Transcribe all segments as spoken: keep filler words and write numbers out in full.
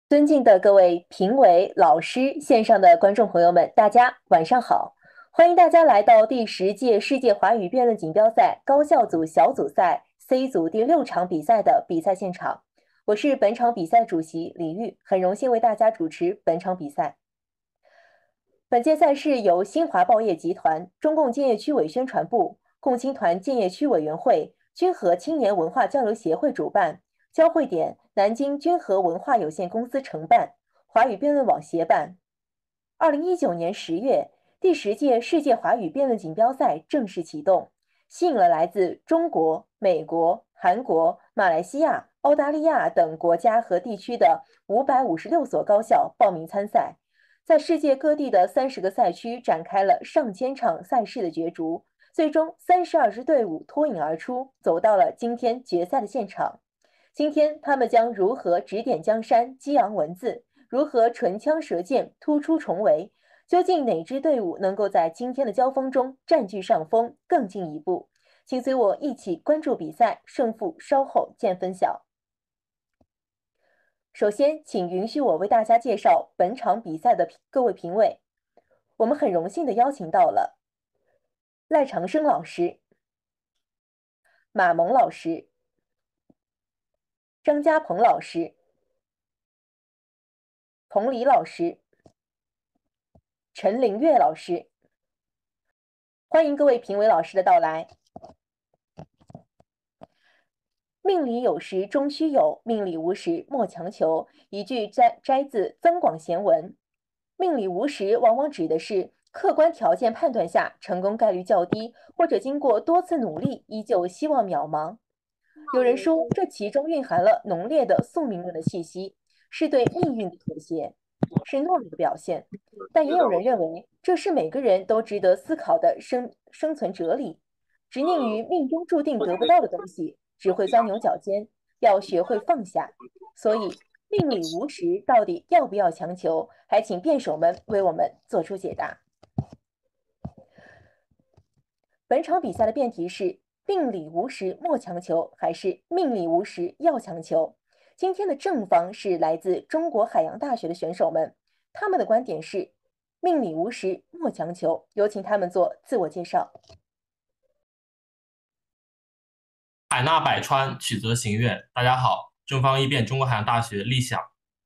尊敬的各位评委、老师、线上的观众朋友们，大家晚上好！欢迎大家来到第十届世界华语辩论锦标赛高校组小组赛 C 组第六场比赛的比赛现场。我是本场比赛主席李玉，很荣幸为大家主持本场比赛。本届赛事由新华报业集团、中共建业区委宣传部、共青团建业区委员会、君和青年文化交流协会主办，交汇点南京君和文化有限公司承办，华语辩论网协办。二零一九年十月，第十届世界华语辩论锦标赛正式启动，吸引了来自中国、美国、韩国、马来西亚、澳大利亚等国家和地区的五百五十六所高校报名参赛。在世界各地的三十个赛区展开了上千场赛事的角逐，最终三十二支队伍脱颖而出，走到了今天决赛的现场。今天他们将如何指点江山、激昂文字，如何唇枪舌剑、突出重围？究竟哪支队伍能够在今天的交锋中占据上风，更进一步？请随我一起关注比赛，胜负稍后见分晓。首先，请允许我为大家介绍本场比赛的各位评委。我们很荣幸地邀请到了赖长生老师、马萌老师、张家鹏老师、佟黎老师、陈凌月老师。欢迎各位评委老师的到来。命里有时终须有，命里无时莫强求。一句摘摘自《增广贤文》。命里无时往往指的是客观条件判断下成功概率较低，或者经过多次努力依旧希望渺茫。有人说，这其中蕴含了浓烈的宿命论的气息，是对命运的妥协，是懦弱的表现。但也有人认为，这是每个人都值得思考的生生存哲理。执念于命中注定得不到的东西，只会钻牛角尖，要学会放下。所以，命里无时到底要不要强求？还请辩手们为我们做出解答。本场比赛的辩题是：命里无时莫强求，还是命里无时要强求？今天的正方是来自中国海洋大学的选手们，他们的观点是：命里无时莫强求。有请他们做自我介绍。 海纳百川，曲则行远。大家好，正方一辩中国海洋大学立想。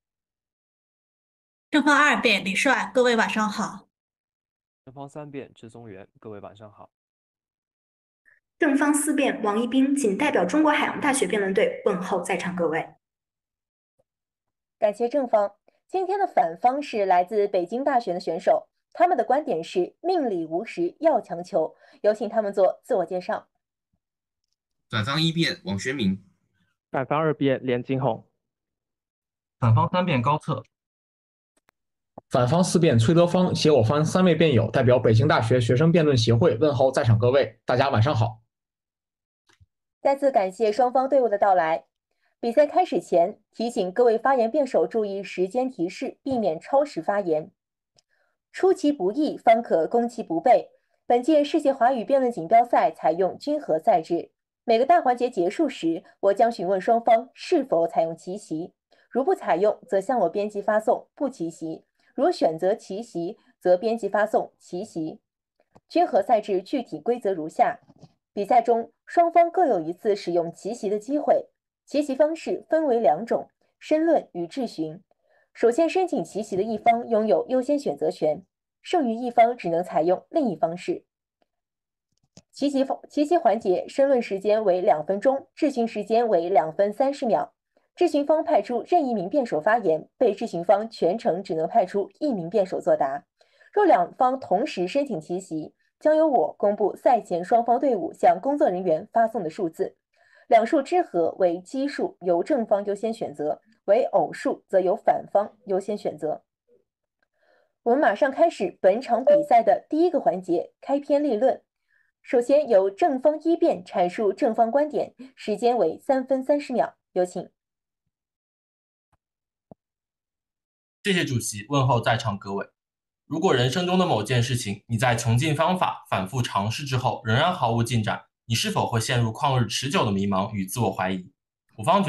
正方二辩李帅，各位晚上好。 正方三辩志松元，各位晚上好。 正方四辩王一斌，仅代表中国海洋大学辩论队问候在场各位。 感谢正方。今天的反方是来自北京大学的选手，他们的观点是命里无时要强求。有请他们做自我介绍。 反方一辩王宣明， 反方二辩连金红， 反方三辩高策， 反方四辩崔德芳，携我方三位辩友代表北京大学学生辩论协会问候在场各位，大家晚上好。 再次感谢双方队伍的到来。比赛开始前，提醒各位发言辩手注意时间提示，避免超时发言。出其不意，方可攻其不备。本届世界华语辩论锦标赛采用均衡赛制，每个大环节结束时，我将询问双方是否采用奇袭，如不采用，则向我编辑发送不奇袭；如选择奇袭，则编辑发送奇袭。均衡赛制具体规则如下：比赛中，双方各有一次使用奇袭的机会。奇袭方式分为两种：申论与质询。首先申请奇袭的一方拥有优先选择权，剩余一方只能采用另一方式。奇袭奇袭环节申论时间为两分钟，质询时间为两分三十秒。质询方派出任意名辩手发言，被质询方全程只能派出一名辩手作答。若两方同时申请奇袭，将由我公布赛前双方队伍向工作人员发送的数字。两数之和为奇数，由正方优先选择；为偶数，则由反方优先选择。我们马上开始本场比赛的第一个环节——开篇立论。首先由正方一辩阐述正方观点，时间为三分三十秒，有请。 谢谢主席，问候在场各位。如果人生中的某件事情，你在穷尽方法、反复尝试之后，仍然毫无进展，你是否会陷入旷日持久的迷茫与自我怀疑？我方觉得，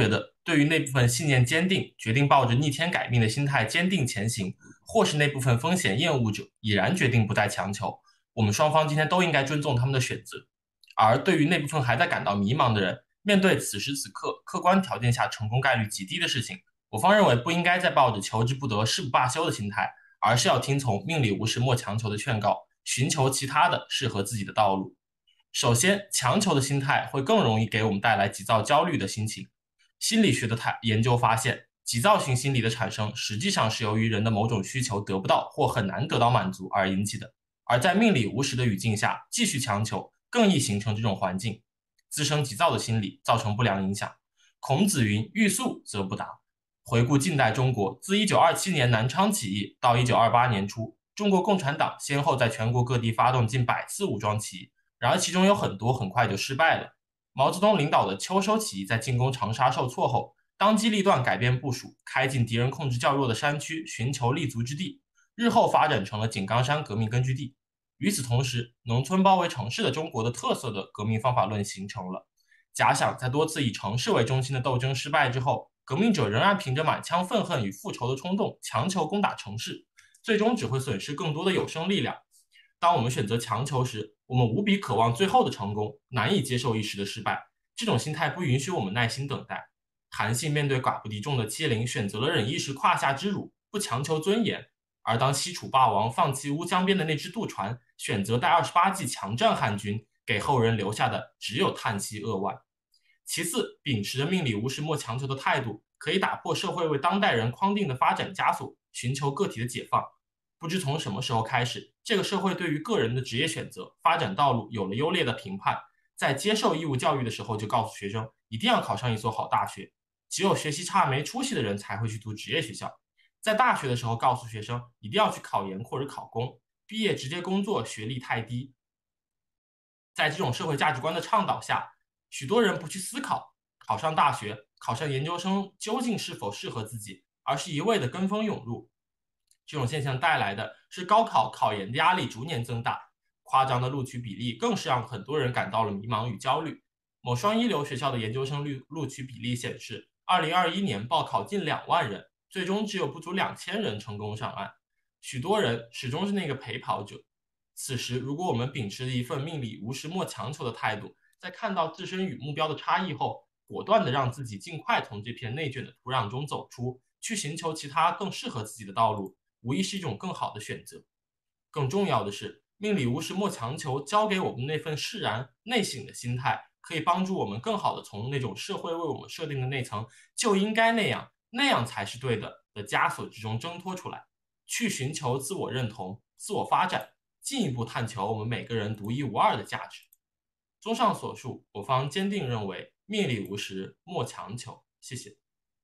对于那部分信念坚定、决定抱着逆天改命的心态坚定前行，或是那部分风险厌恶者已然决定不再强求，我们双方今天都应该尊重他们的选择。而对于那部分还在感到迷茫的人，面对此时此刻客观条件下成功概率极低的事情，我方认为不应该再抱着求之不得誓不罢休的心态，而是要听从命里无时莫强求的劝告，寻求其他的适合自己的道路。首先，强求的心态会更容易给我们带来急躁焦虑的心情。心理学的研究发现，急躁型心理的产生实际上是由于人的某种需求得不到或很难得到满足而引起的，而在命里无时的语境下继续强求更易形成这种环境，滋生急躁的心理，造成不良影响。孔子云：欲速则不达。回顾近代中国，自一九二七年南昌起义到一九二八年初，中国共产党先后在全国各地发动近百次武装起义，然而其中有很多很快就失败了。毛泽东领导的秋收起义在进攻长沙受挫后，当机立断改变部署，开进敌人控制较弱的山区，寻求立足之地，日后发展成了井冈山革命根据地。与此同时，农村包围城市的中国的特色的革命方法论形成了。假想在多次以城市为中心的斗争失败之后，革命者仍然凭着满腔愤恨与复仇的冲动强求攻打城市，最终只会损失更多的有生力量。当我们选择强求时，我们无比渴望最后的成功，难以接受一时的失败。这种心态不允许我们耐心等待。韩信面对寡不敌众的欺凌，选择了忍一时胯下之辱，不强求尊严；而当西楚霸王放弃乌江边的那只渡船，选择带二十八骑强战汉军，给后人留下的只有叹息扼腕。其次，秉持着命里无时莫强求的态度，可以打破社会为当代人框定的发展枷锁，寻求个体的解放。不知从什么时候开始，这个社会对于个人的职业选择、发展道路有了优劣的评判。在接受义务教育的时候，就告诉学生一定要考上一所好大学，只有学习差没出息的人才会去读职业学校。在大学的时候，告诉学生一定要去考研或者考公，毕业直接工作学历太低。在这种社会价值观的倡导下，许多人不去思考考上大学、考上研究生究竟是否适合自己，而是一味的跟风涌入。这种现象带来的是高考考研的压力逐年增大，夸张的录取比例更是让很多人感到了迷茫与焦虑。某双一流学校的研究生录取比例显示，二零二一年报考近两万人，最终只有不足两千人成功上岸，许多人始终是那个陪跑者。此时，如果我们秉持一份命里无时莫强求的态度，在看到自身与目标的差异后，果断地让自己尽快从这片内卷的土壤中走出，去寻求其他更适合自己的道路，无疑是一种更好的选择。更重要的是，命里无时莫强求教给我们那份释然内省的心态，可以帮助我们更好地从那种社会为我们设定的那层就应该那样，那样才是对的的枷锁之中挣脱出来，去寻求自我认同、自我发展，进一步探求我们每个人独一无二的价值。综上所述，我方坚定认为命里无时莫强求。谢谢。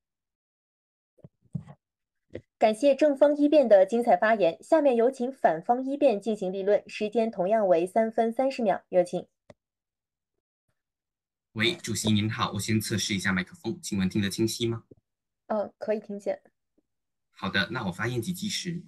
感谢正方一辩的精彩发言，下面有请反方一辩进行立论，时间同样为三分三十秒，有请。 喂，主席您好，我先测试一下麦克风，请问听得清晰吗？ 哦，可以听见。 好的，那我发言及计时。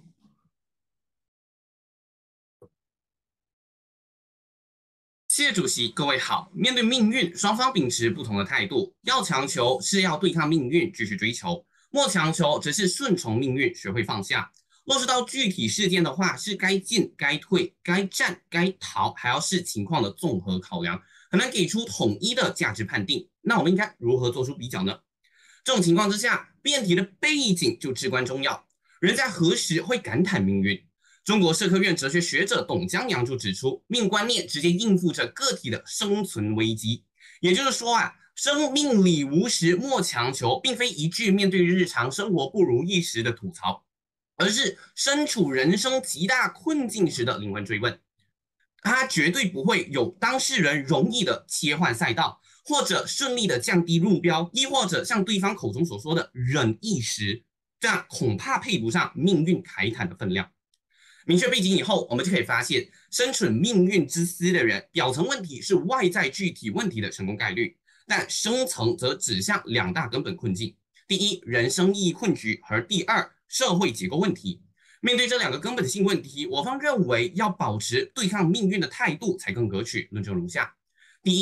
谢谢主席，各位好。面对命运，双方秉持不同的态度，要强求是要对抗命运，继续追求；莫强求则是顺从命运，学会放下。落实到具体事件的话，是该进、该退、该战、该逃，还要视情况的综合考量，很难给出统一的价值判定。那我们应该如何做出比较呢？这种情况之下，辩题的背景就至关重要。人在何时会感叹命运？中国社科院哲学学者董江阳就指出，命观念直接应付着个体的生存危机。也就是说啊，生命里无时莫强求，并非一句面对日常生活不如意时的吐槽，而是身处人生极大困境时的灵魂追问。它绝对不会有当事人容易的切换赛道，或者顺利的降低目标，亦或者像对方口中所说的忍一时，这样恐怕配不上命运慨叹的分量。明确背景以后，我们就可以发现，身处命运之思的人，表层问题是外在具体问题的成功概率，但深层则指向两大根本困境：第一，人生意义困局；而第二，社会结构问题。面对这两个根本性问题，我方认为要保持对抗命运的态度才更可取。论证如下：第一，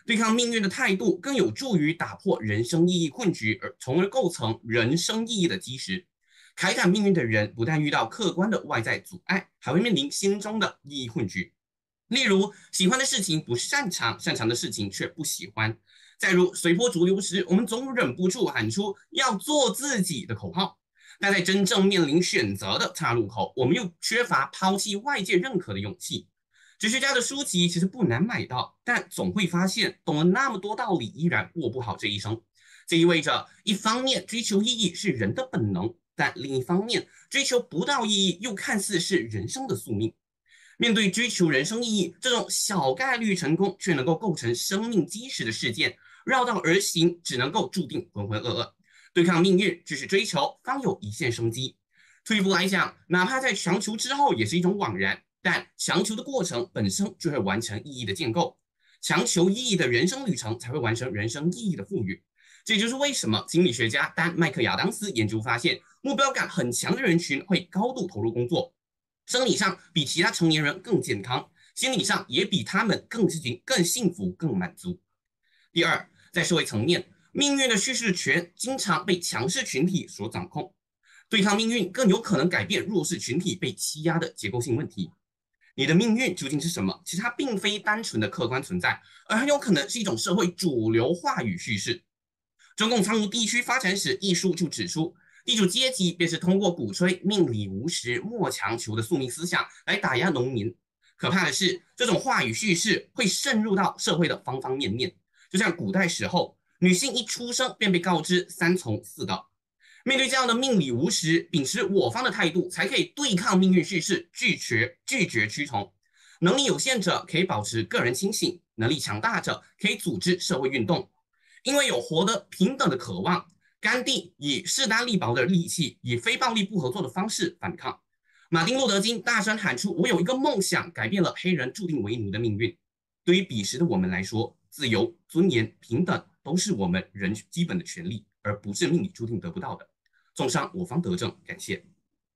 对抗命运的态度更有助于打破人生意义困局，而从而构成人生意义的基石。凯感命运的人不但遇到客观的外在阻碍，还会面临心中的意义困局。例如，喜欢的事情不擅长，擅长的事情却不喜欢。再如随波逐流时，我们总忍不住喊出要做自己的口号，但在真正面临选择的岔路口，我们又缺乏抛弃外界认可的勇气。哲学家的书籍其实不难买到，但总会发现懂了那么多道理，依然过不好这一生。这意味着，一方面追求意义是人的本能，但另一方面追求不到意义又看似是人生的宿命。面对追求人生意义这种小概率成功却能够构成生命基石的事件，绕道而行只能够注定浑浑噩噩。对抗命运，继续追求，方有一线生机。退一步来讲，哪怕在强求之后也是一种枉然，但强求的过程本身就会完成意义的建构，强求意义的人生旅程才会完成人生意义的赋予。这就是为什么心理学家丹麦克亚当斯研究发现，目标感很强的人群会高度投入工作，生理上比其他成年人更健康，心理上也比他们更更幸福、更满足。第二，在社会层面，命运的叙事权经常被强势群体所掌控，对抗命运更有可能改变弱势群体被欺压的结构性问题。你的命运究竟是什么？其实它并非单纯的客观存在，而很有可能是一种社会主流话语叙事。中共苍梧地区发展史一书就指出，地主阶级便是通过鼓吹命里无时莫强求的宿命思想来打压农民。可怕的是，这种话语叙事会渗入到社会的方方面面，就像古代时候，女性一出生便被告知三从四德。面对这样的命里无时，秉持我方的态度，才可以对抗命运叙事，拒绝拒绝屈从。能力有限者可以保持个人清醒，能力强大者可以组织社会运动。因为有活得平等的渴望，甘地以势单力薄的利器，以非暴力不合作的方式反抗。马丁路德金大声喊出：“我有一个梦想，改变了黑人注定为奴的命运。”对于彼时的我们来说，自由、尊严、平等都是我们人基本的权利，而不是命里注定得不到的。综上我方得证，感谢。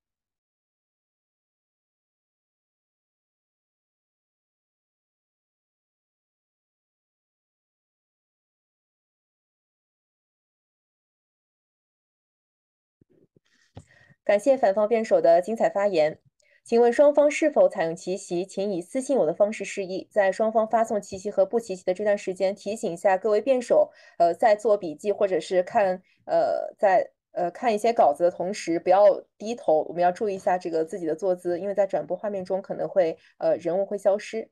感谢反方辩手的精彩发言。请问双方是否采用奇袭？请以私信我的方式示意。在双方发送奇袭和不奇袭的这段时间，提醒一下各位辩手，呃，在做笔记或者是看呃在呃看一些稿子的同时，不要低头，我们要注意一下这个自己的坐姿，因为在转播画面中可能会呃人物会消失。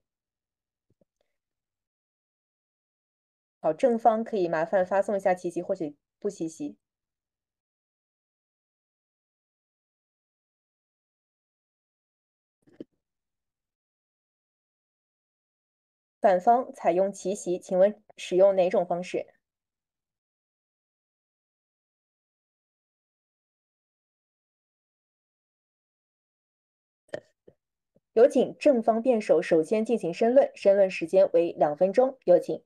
好，正方可以麻烦发送一下奇袭或者不奇袭。反方采用奇袭，请问使用哪种方式？有请正方辩手首先进行申论，申论时间为两分钟，有请。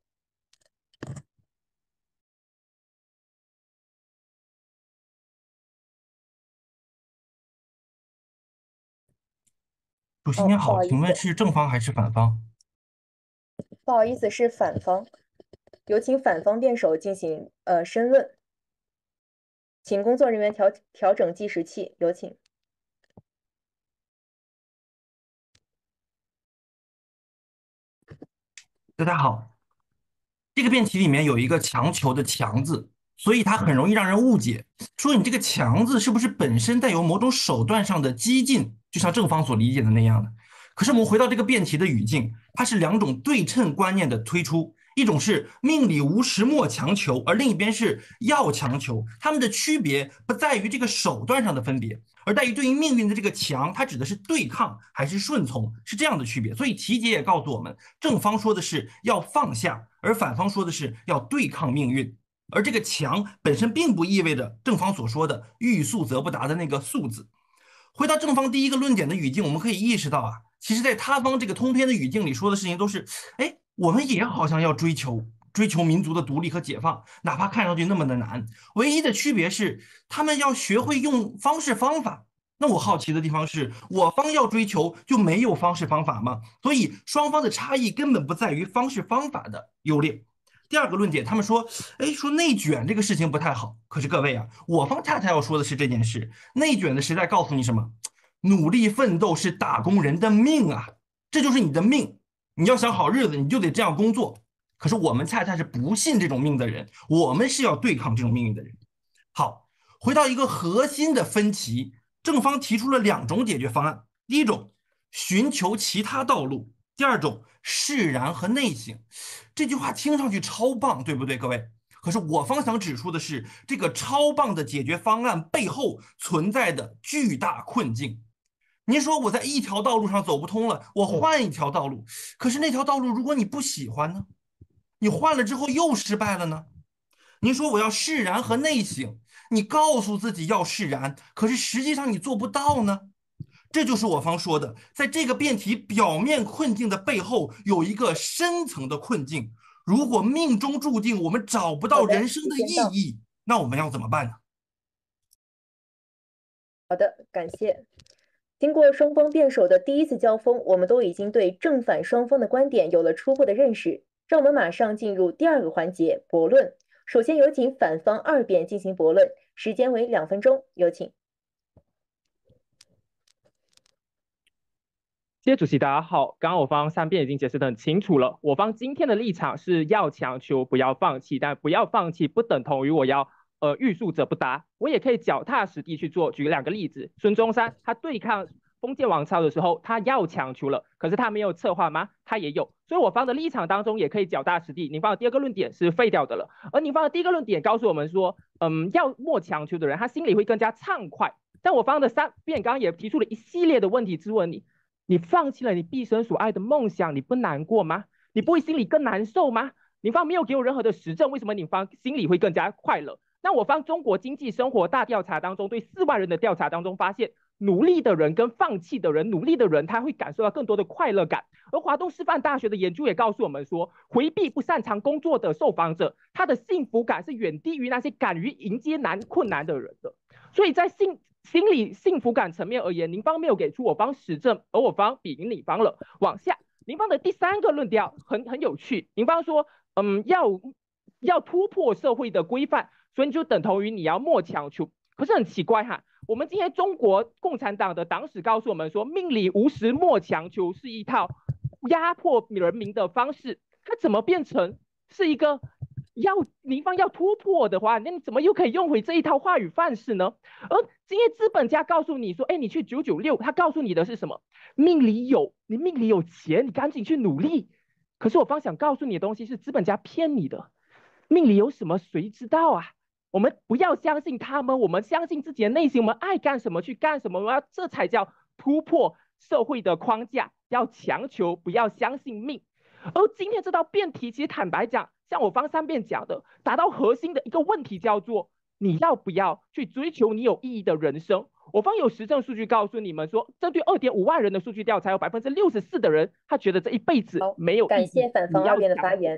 主席您好，请问是正方还是反方？ 不好意思，是反方。有请反方辩手进行呃申论，请工作人员调调整计时器，有请。 大家好，这个辩题里面有一个强求的强字，所以它很容易让人误解，说你这个强字是不是本身带有某种手段上的激进，就像正方所理解的那样的。可是我们回到这个辩题的语境，它是两种对称观念的推出，一种是命里无时莫强求，而另一边是要强求。它们的区别不在于这个手段上的分别，而在于对于命运的这个强，它指的是对抗还是顺从，是这样的区别。所以题解也告诉我们，正方说的是要放下，而反方说的是要对抗命运。而这个强本身并不意味着正方所说的欲速则不达的那个速字。回到正方第一个论点的语境，我们可以意识到啊，其实在他方这个通篇的语境里说的事情都是，哎，我们也好像要追求追求民族的独立和解放，哪怕看上去那么的难。唯一的区别是，他们要学会用方式方法。那我好奇的地方是，我方要追求就没有方式方法吗？所以双方的差异根本不在于方式方法的优劣。 第二个论点，他们说，哎，说内卷这个事情不太好。可是各位啊，我方恰恰要说的是这件事，内卷的时代告诉你什么？努力奋斗是打工人的命啊，这就是你的命。你要想好日子，你就得这样工作。可是我们恰恰是不信这种命的人，我们是要对抗这种命运的人。好，回到一个核心的分歧，正方提出了两种解决方案：第一种，寻求其他道路；第二种，释然和内省。这句话听上去超棒，对不对，各位？可是我方想指出的是，这个超棒的解决方案背后存在的巨大困境。您说我在一条道路上走不通了，我换一条道路，可是那条道路如果你不喜欢呢？你换了之后又失败了呢？您说我要释然和内省，你告诉自己要释然，可是实际上你做不到呢？这就是我方说的，在这个辩题表面困境的背后，有一个深层的困境。如果命中注定我们找不到人生的意义，那我们要怎么办呢？ 好的，感谢。经过双方辩手的第一次交锋，我们都已经对正反双方的观点有了初步的认识。让我们马上进入第二个环节，驳论。首先有请反方二辩进行驳论，时间为两分钟，有请。 谢谢主席，大家好。刚刚我方三辩已经解释得很清楚了，我方今天的立场是要强求，不要放弃，但不要放弃不等同于我要呃欲速则不达。我也可以脚踏实地去做。举两个例子，孙中山他对抗封建王朝的时候，他要强求了，可是他没有策划吗？他也有。所以我方的立场当中也可以脚踏实地。您方的第二个论点是废掉的了，而您方的第一个论点告诉我们说，嗯，要莫强求的人，他心里会更加畅快。但我方的三辩刚刚也提出了一系列的问题质问你。你放弃了你毕生所爱的梦想，你不难过吗？你不会心里更难受吗？你方没有给我任何的实证，为什么你方心里会更加快乐？那我方中国经济生活大调查当中，对四万人的调查当中发现，努力的人跟放弃的人，努力的人他会感受到更多的快乐感。而华东师范大学的研究也告诉我们说，回避不擅长工作的受访者，他的幸福感是远低于那些敢于迎接难困难的人的。所以在幸心理幸福感层面而言，您方没有给出我方实证，而我方比赢你方了。往下，您方的第三个论调很很有趣，您方说，嗯，要要突破社会的规范，所以你就等同于你要莫强求。可是很奇怪哈，我们今天中国共产党的党史告诉我们说，命里无时莫强求是一套压迫人民的方式，它怎么变成是一个？要您方要突破的话，那你怎么又可以用回这一套话语范式呢？而今天资本家告诉你说，哎，你去九九六，他告诉你的是什么？命里有，你命里有钱，你赶紧去努力。可是我方想告诉你的东西是资本家骗你的，命里有什么谁知道啊？我们不要相信他们，我们相信自己的内心，我们爱干什么去干什么，我要这才叫突破社会的框架，要强求，不要相信命。而今天这道辩题，其实坦白讲，像我方三辩讲的，达到核心的一个问题叫做，你要不要去追求你有意义的人生？我方有实证数据告诉你们说，针对二点五万人的数据调查，有百分之六十四的人，他觉得这一辈子没有意义。 感谢反方二辩的发言。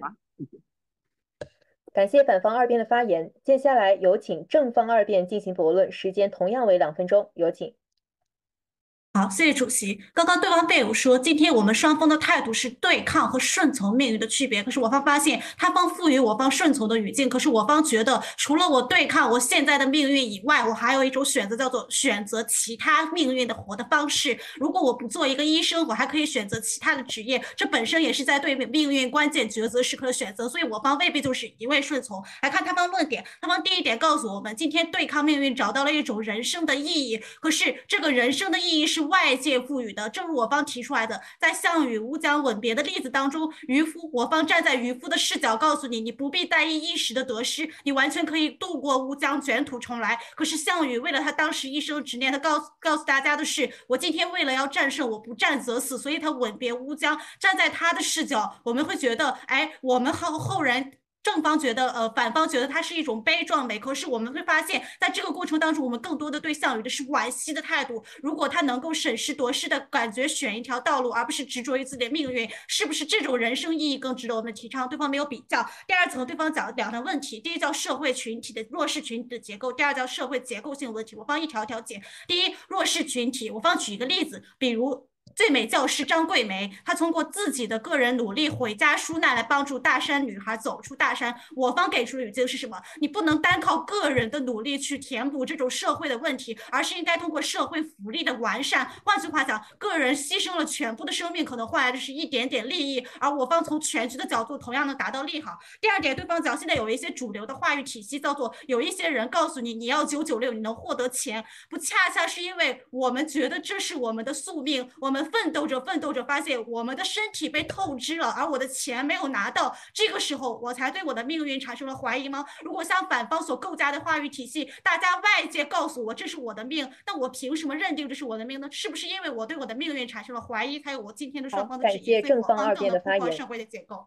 感谢反方二辩的发言。接下来有请正方二辩进行驳论，时间同样为两分钟，有请。 好，谢谢主席。刚刚对方辩友说，今天我们双方的态度是对抗和顺从命运的区别。可是我方发现，他方赋予我方顺从的语境，可是我方觉得，除了我对抗我现在的命运以外，我还有一种选择，叫做选择其他命运的活的方式。如果我不做一个医生，我还可以选择其他的职业，这本身也是在对命运关键抉择时刻的选择。所以我方未必就是一味顺从。来看他方论点，他方第一点告诉我们，今天对抗命运找到了一种人生的意义，可是这个人生的意义是外界赋予的。正如我方提出来的，在项羽乌江吻别的例子当中，渔夫我方站在渔夫的视角告诉你，你不必在意一时的得失，你完全可以渡过乌江，卷土重来。可是项羽为了他当时一生执念，他告诉告诉大家的是，我今天为了要战胜，我不战则死，所以他吻别乌江。站在他的视角，我们会觉得，哎，我们后后人正方觉得，呃，反方觉得它是一种悲壮美，可是我们会发现，在这个过程当中，我们更多的对项羽的是惋惜的态度。如果他能够审时度势的感觉选一条道路，而不是执着于自己的命运，是不是这种人生意义更值得我们提倡？对方没有比较。第二层，对方讲两个问题，第一叫社会群体的弱势群体的结构，第二叫社会结构性问题。我方一条条解。第一，弱势群体，我方举一个例子，比如最美教师张桂梅，她通过自己的个人努力回家纾难来帮助大山女孩走出大山。我方给出的语境是什么？你不能单靠个人的努力去填补这种社会的问题，而是应该通过社会福利的完善。换句话讲，个人牺牲了全部的生命，可能换来的是一点点利益，而我方从全局的角度同样能达到利好。第二点，对方讲现在有一些主流的话语体系，叫做有一些人告诉你你要九九六，你能获得钱，不恰恰是因为我们觉得这是我们的宿命，我们奋斗着奋斗着，发现我们的身体被透支了，而我的钱没有拿到，这个时候我才对我的命运产生了怀疑吗？如果像反方所构架的话语体系，大家外界告诉我这是我的命，那我凭什么认定这是我的命呢？是不是因为我对我的命运产生了怀疑，才有我今天的双方的质疑？所以我方更能突破社会的结构。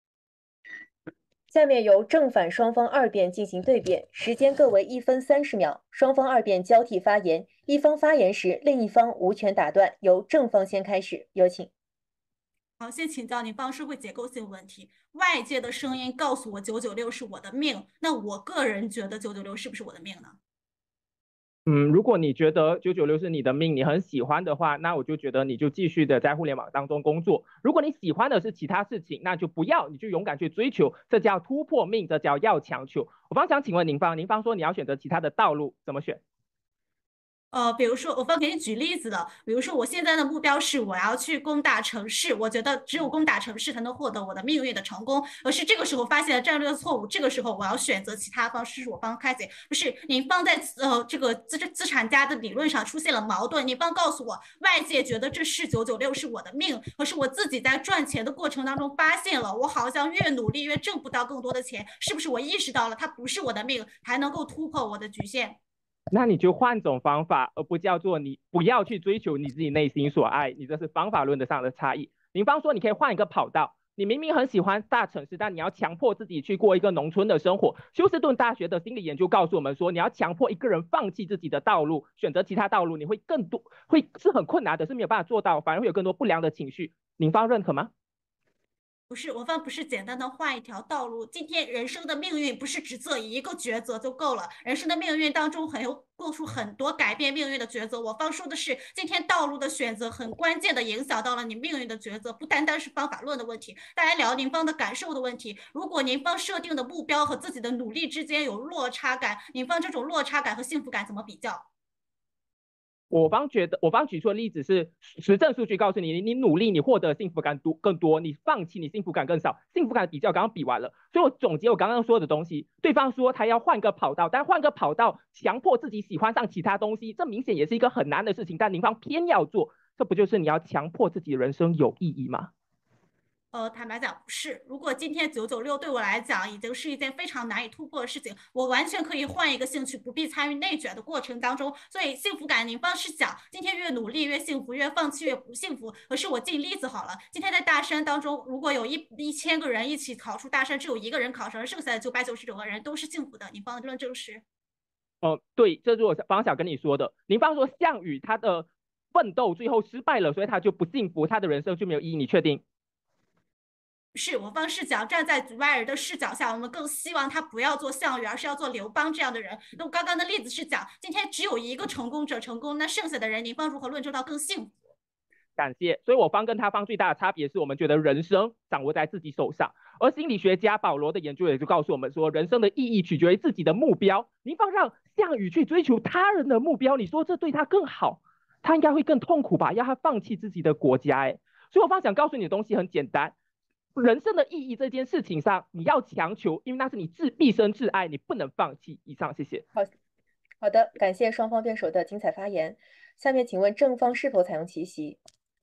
下面由正反双方二辩进行对辩，时间各为一分三十秒，双方二辩交替发言，一方发言时，另一方无权打断。由正方先开始，有请。 好，先请教您方社会结构性问题。外界的声音告诉我九九六是我的命，那我个人觉得九九六是不是我的命呢？ 嗯，如果你觉得九九六是你的命，你很喜欢的话，那我就觉得你就继续的在互联网当中工作。如果你喜欢的是其他事情，那就不要，你就勇敢去追求，这叫突破命，这叫要强求。我方想请问您方，您方说你要选择其他的道路，怎么选？ 呃，比如说，我方给你举例子的，比如说，我现在的目标是我要去攻打城市，我觉得只有攻打城市才能获得我的命运的成功。而是这个时候发现了战略的错误，这个时候我要选择其他方式，是我方开解。不是您方在呃这个资资产家的理论上出现了矛盾，您方告诉我，外界觉得这是九九六是我的命，可是我自己在赚钱的过程当中发现了，我好像越努力越挣不到更多的钱，是不是我意识到了它不是我的命，才能够突破我的局限？ 那你就换种方法，而不叫做你不要去追求你自己内心所爱，你这是方法论的上的差异。您方说你可以换一个跑道，你明明很喜欢大城市，但你要强迫自己去过一个农村的生活。休斯顿大学的心理研究告诉我们说，你要强迫一个人放弃自己的道路，选择其他道路，你会更多会是很困难的，是没有办法做到，反而会有更多不良的情绪。您方认可吗？ 不是，我方不是简单的换一条道路。今天人生的命运不是只做一个抉择就够了，人生的命运当中很有做出很多改变命运的抉择。我方说的是，今天道路的选择很关键的影响到了你命运的抉择，不单单是方法论的问题。再来聊您方的感受的问题。如果您方设定的目标和自己的努力之间有落差感，您方这种落差感和幸福感怎么比较？ 我方觉得，我方举出的例子是实证数据告诉你，你努力你获得幸福感多更多，你放弃你幸福感更少。幸福感比较刚刚比完了，所以我总结我刚刚说的东西。对方说他要换个跑道，但换个跑道强迫自己喜欢上其他东西，这明显也是一个很难的事情，但您方偏要做，这不就是你要强迫自己人生有意义吗？ 呃，坦白讲不是。如果今天九九六对我来讲已经是一件非常难以突破的事情，我完全可以换一个兴趣，不必参与内卷的过程当中。所以幸福感，您方是讲今天越努力越幸福，越放弃越不幸福。可是我尽例子好了，今天在大山当中，如果有一一千个人一起考出大山，只有一个人考上，剩下的九百九十九个人都是幸福的。您方的论证是？ 哦、呃，对，这是我方想跟你说的。您方说项羽他的奋斗最后失败了，所以他就不幸福，他的人生就没有意义，你确定？ 是我方视角，站在局外人的视角下，我们更希望他不要做项羽，而是要做刘邦这样的人。那我刚刚的例子是讲，今天只有一个成功者成功，那剩下的人，您方如何论证到更幸福？ 感谢。所以我方跟他方最大的差别是我们觉得人生掌握在自己手上，而心理学家保罗的研究也就告诉我们说，人生的意义取决于自己的目标。您方让项羽去追求他人的目标，你说这对他更好？他应该会更痛苦吧？要他放弃自己的国家，哎，所以我方想告诉你的东西很简单。人生的意义这件事情上，你要强求，因为那是你自毕生挚爱，你不能放弃。以上，谢谢。 好，好的，感谢双方辩手的精彩发言。下面请问正方是否采用奇袭？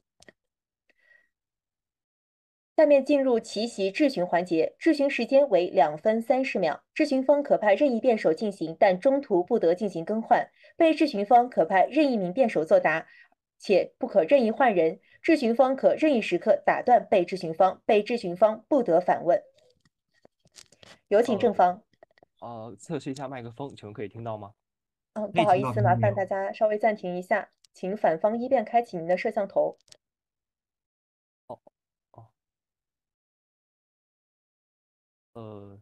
下面进入奇袭质询环节，质询时间为两分三十秒。质询方可派任意辩手进行，但中途不得进行更换。被质询方可派任意名辩手作答，且不可任意换人。质询方可任意时刻打断被质询方，被质询方不得反问。有请正方。 呃，呃测试一下麦克风，请问可以听到吗？ 嗯，不好意思，麻烦大家稍微暂停一下，请反方一辩开启您的摄像头。 哦哦，呃，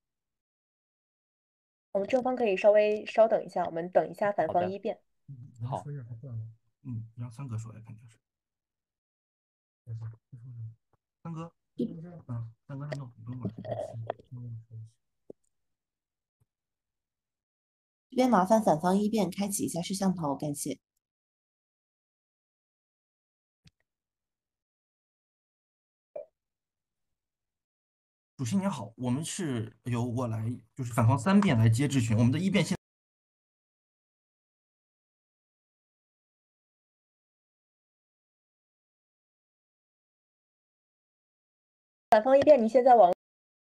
我们正方可以稍微稍等一下，我们等一下反方一辩。 好，嗯，让三哥说呀，肯定是。 三哥，嗯，三哥还弄，不用管。 这边麻烦反方一辩开启一下摄像头，感谢。 主席您好，我们是由我来，就是反方三辩来接质询。我们的一辩现反方一辩，你现在网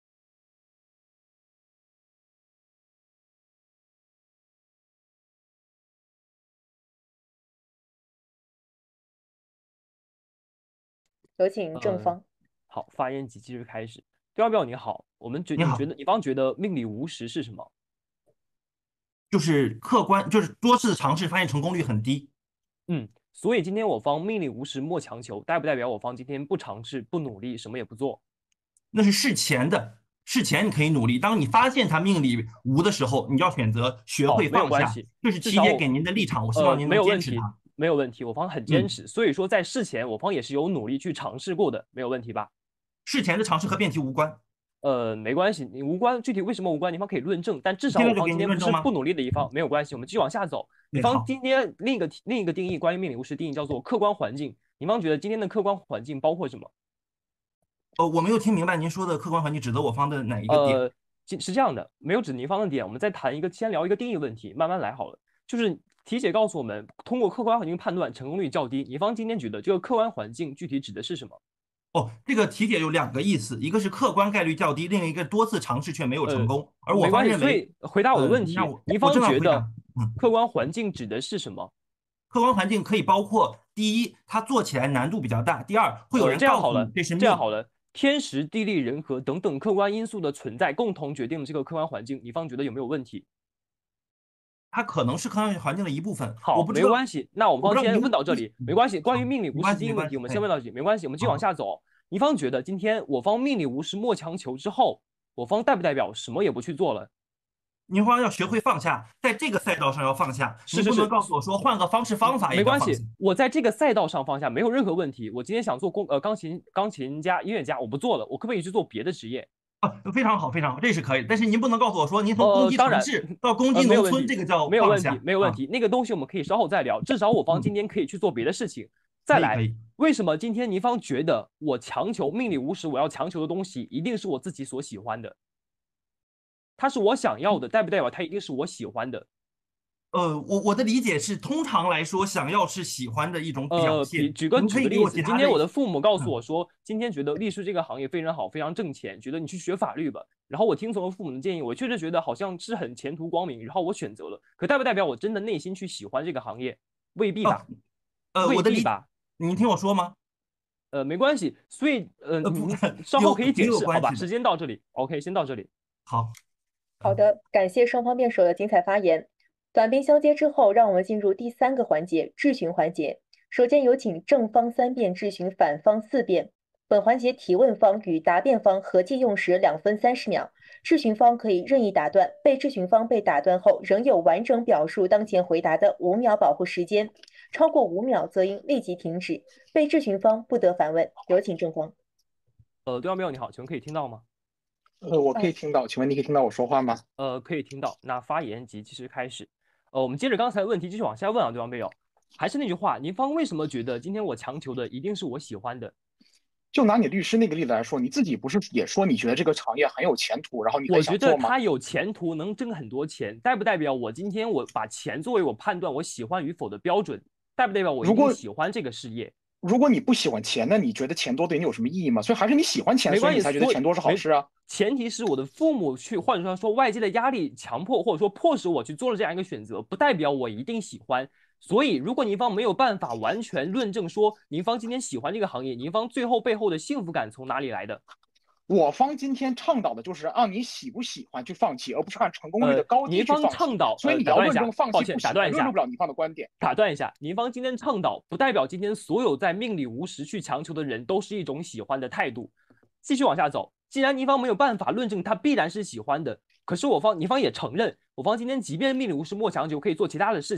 有请正方。 呃、好，发言即即日开始。对方辩友你好，我们觉你觉得你方觉得命理无实是什么？ 就是客观，就是多次尝试发现成功率很低。 嗯，所以今天我方命里无实莫强求，代不代表我方今天不尝试、不努力、什么也不做？ 那是事前的，事前你可以努力。当你发现他命里无的时候，你要选择学会放下。这是琪姐给您的立场，我希望您能坚持它。 没有问题，我方很坚持。嗯、所以说，在事前我方也是有努力去尝试过的，没有问题吧？ 事前的尝试和辩题无关。 呃，没关系，你无关，具体为什么无关，你方可以论证。但至少我方今天不是不努力的一方，没有关系，我们继续往下走。你方今天另一个另一个定义，关于命理无实定义叫做客观环境。你方觉得今天的客观环境包括什么？ 呃，我没有听明白您说的客观环境指的我方的哪一个点？ 呃，是这样的，没有指您方的点，我们再谈一个，先聊一个定义问题，慢慢来好了。就是题解告诉我们，通过客观环境判断成功率较低。你方今天觉得这个客观环境具体指的是什么？ 哦，这个题解有两个意思，一个是客观概率较低，另一个多次尝试却没有成功。呃、而我方认为， 所以回答我的问题， 呃、 你方觉得客观环境指的是什么？ 客观环境可以包括：第一，它做起来难度比较大；第二，会有人告诉你这是命。 这样好了，天时、地利、人和等等客观因素的存在，共同决定了这个客观环境。你方觉得有没有问题？ 它可能是客观环境的一部分。 好，没关系。那我们方先问到这里，没关系。关于命理无实第一问题，我们先问到这里，没关系。我们继续往下走。你方觉得今天我方命里无实莫强求之后，我方代不代表什么也不去做了？ 您方要学会放下，在这个赛道上要放下。 是是是， 你不能告诉我说换个方式方法也没关系。我在这个赛道上放下没有任何问题。我今天想做工呃钢琴钢琴家、音乐家，我不做了，我可不可以去做别的职业？ 啊，非常好，非常好，这是可以。但是您不能告诉我说，您从攻击城市到攻击农村，这个叫没有问题，没有问题。那个东西我们可以稍后再聊。至少我方今天可以去做别的事情。再来，为什么今天您方觉得我强求命里无实，我要强求的东西一定是我自己所喜欢的？它是我想要的，代不代表它一定是我喜欢的？ 呃，我我的理解是，通常来说，想要是喜欢的一种表现。 呃，举个举个例子，今天我的父母告诉我说，嗯、今天觉得律师这个行业非常好，非常挣钱，觉得你去学法律吧。然后我听从了父母的建议，我确实觉得好像是很前途光明，然后我选择了。可代不代表我真的内心去喜欢这个行业？未必吧。 呃， 未必吧。 您听我说吗？ 呃，没关系，所以呃，你稍后可以解释，好吧？时间到这里 ，OK， 先到这里。 好， 好的，感谢双方辩手的精彩发言。短兵相接之后，让我们进入第三个环节——质询环节。首先有请正方三辩质询反方四辩。本环节提问方与答辩方合计用时两分三十秒，质询方可以任意打断，被质询方被打断后仍有完整表述当前回答的五秒保护时间。超过五秒则应立即停止，被质询方不得反问。有请正方。 呃，对方辩友你好，请问可以听到吗？ 呃，我可以听到，请问你可以听到我说话吗？ 呃，可以听到。那发言即即时开始。呃，我们接着刚才的问题继续往下问啊，对方辩友。还是那句话，您方为什么觉得今天我强求的一定是我喜欢的？ 就拿你律师那个例子来说，你自己不是也说你觉得这个行业很有前途，然后你在想做吗？ 我觉得它有前途，能挣很多钱，代不代表我今天我把钱作为我判断我喜欢与否的标准？代不代表我一定喜欢这个事业？ 如果你不喜欢钱，那你觉得钱多对你有什么意义吗？所以还是你喜欢钱，所以你才觉得钱多是好事啊。 前提是我的父母去，或者说说外界的压力强迫，或者说迫使我去做了这样一个选择，不代表我一定喜欢。所以，如果您方没有办法完全论证说您方今天喜欢这个行业，您方最后背后的幸福感从哪里来的？ 我方今天倡导的就是按你喜不喜欢去放弃，而不是按成功率的高低去放弃。 呃、您方倡导， 所以你要论证放弃不打断一下， 论证不了您方的观点。 打断一下，您方今天倡导不代表今天所有在命里无实去强求的人都是一种喜欢的态度。继续往下走，既然您方没有办法论证他必然是喜欢的，可是我方您方也承认，我方今天即便命里无实莫强求，可以做其他的事情。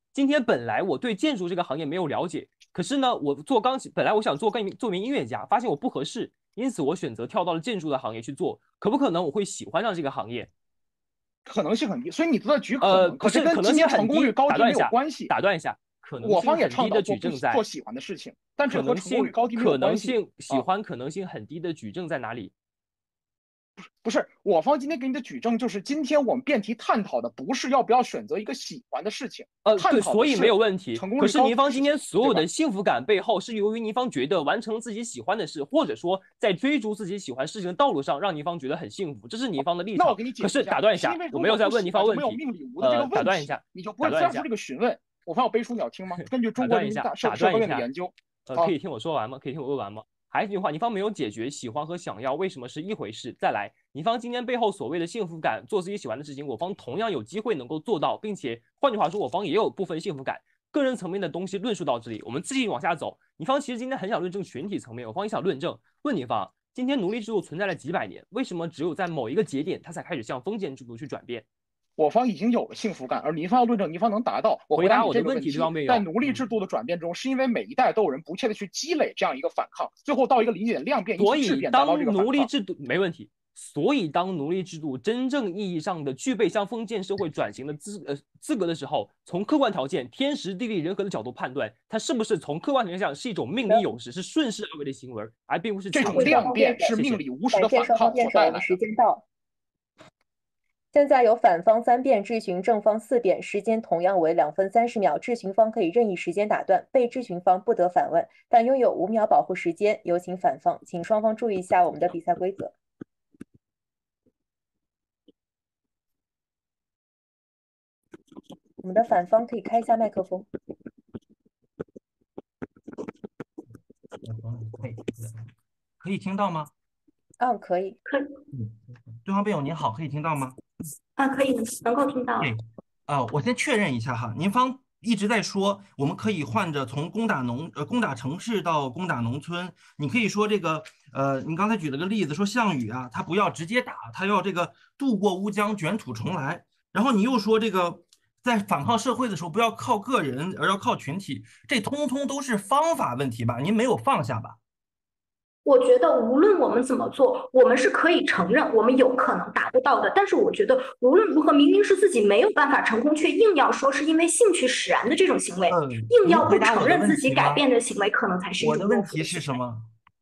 今天本来我对建筑这个行业没有了解，可是呢，我做钢琴，本来我想做跟做名音乐家，发现我不合适，因此我选择跳到了建筑的行业去做。可不可能我会喜欢上这个行业？ 可能性很低，所以你的举可能， 呃， 可是跟今天成功率高低没有关系。 打断一下，可能我方也性很低的举证在做喜欢的事情，但这和成功率高低没有关系。 可能性喜欢可能性很低的举证在哪里？ 不是，我方今天给你的举证就是，今天我们辩题探讨的不是要不要选择一个喜欢的事情， 呃，对， 探讨所以没有问题。可是成功率高您方今天所有的幸福感背后，是由于您方觉得完成自己喜欢的事，或者说在追逐自己喜欢事情的道路上，让您方觉得很幸福，这是您方的立场。 那我给你解释可是打断一下，我没有在问您方问题。呃，打断一下， 你就不会发出这个询问。我方有背书，你要听吗？根据中国人民大社科院的研究， 呃，可以听我说完吗？可以听我说完吗？还是那句话，您方没有解决喜欢和想要为什么是一回事。再来，您方今天背后所谓的幸福感，做自己喜欢的事情，我方同样有机会能够做到，并且换句话说，我方也有部分幸福感。个人层面的东西论述到这里，我们继续往下走。您方其实今天很想论证群体层面，我方也想论证。问您方，今天奴隶制度存在了几百年，为什么只有在某一个节点，它才开始向封建制度去转变？ 我方已经有了幸福感，而您方要论证，您方能达到。我回答我的我问题，对方没有。 在奴隶制度的转变中，是因为每一代都有人不切的去积累这样一个反抗，最后到一个理解量变， 所以当奴隶制度没问题。所以当奴隶制度真正意义上的具备向封建社会转型的资呃资格的时候，从客观条件、天时地利人和的角度判断，它是不是从客观条件上是一种命理有时，是顺势而为的行为，而并不是这种量变是命理无时的反抗所带来的。 时间到。现在由反方三辩质询正方四辩，时间同样为两分三十秒，质询方可以任意时间打断，被质询方不得反问，但拥有五秒保护时间。有请反方，请双方注意一下我们的比赛规则。我们的反方可以开一下麦克风。 可以听到吗？ 嗯，可以， 可以。 对方辩友您好，可以听到吗？ 啊，可以，能够听到。 对，呃，我先确认一下哈，您方一直在说我们可以换着从攻打农呃攻打城市到攻打农村，你可以说这个呃，你刚才举了个例子，说项羽啊，他不要直接打，他要这个渡过乌江，卷土重来。然后你又说这个在反抗社会的时候不要靠个人，而要靠群体，这通通都是方法问题吧？您没有放下吧？ 我觉得无论我们怎么做，我们是可以承认我们有可能达不到的。但是我觉得无论如何，明明是自己没有办法成功，却硬要说是因为兴趣使然的这种行为， 嗯、 硬要不承认自己改变的行为，可能才是一种我的问题是什么？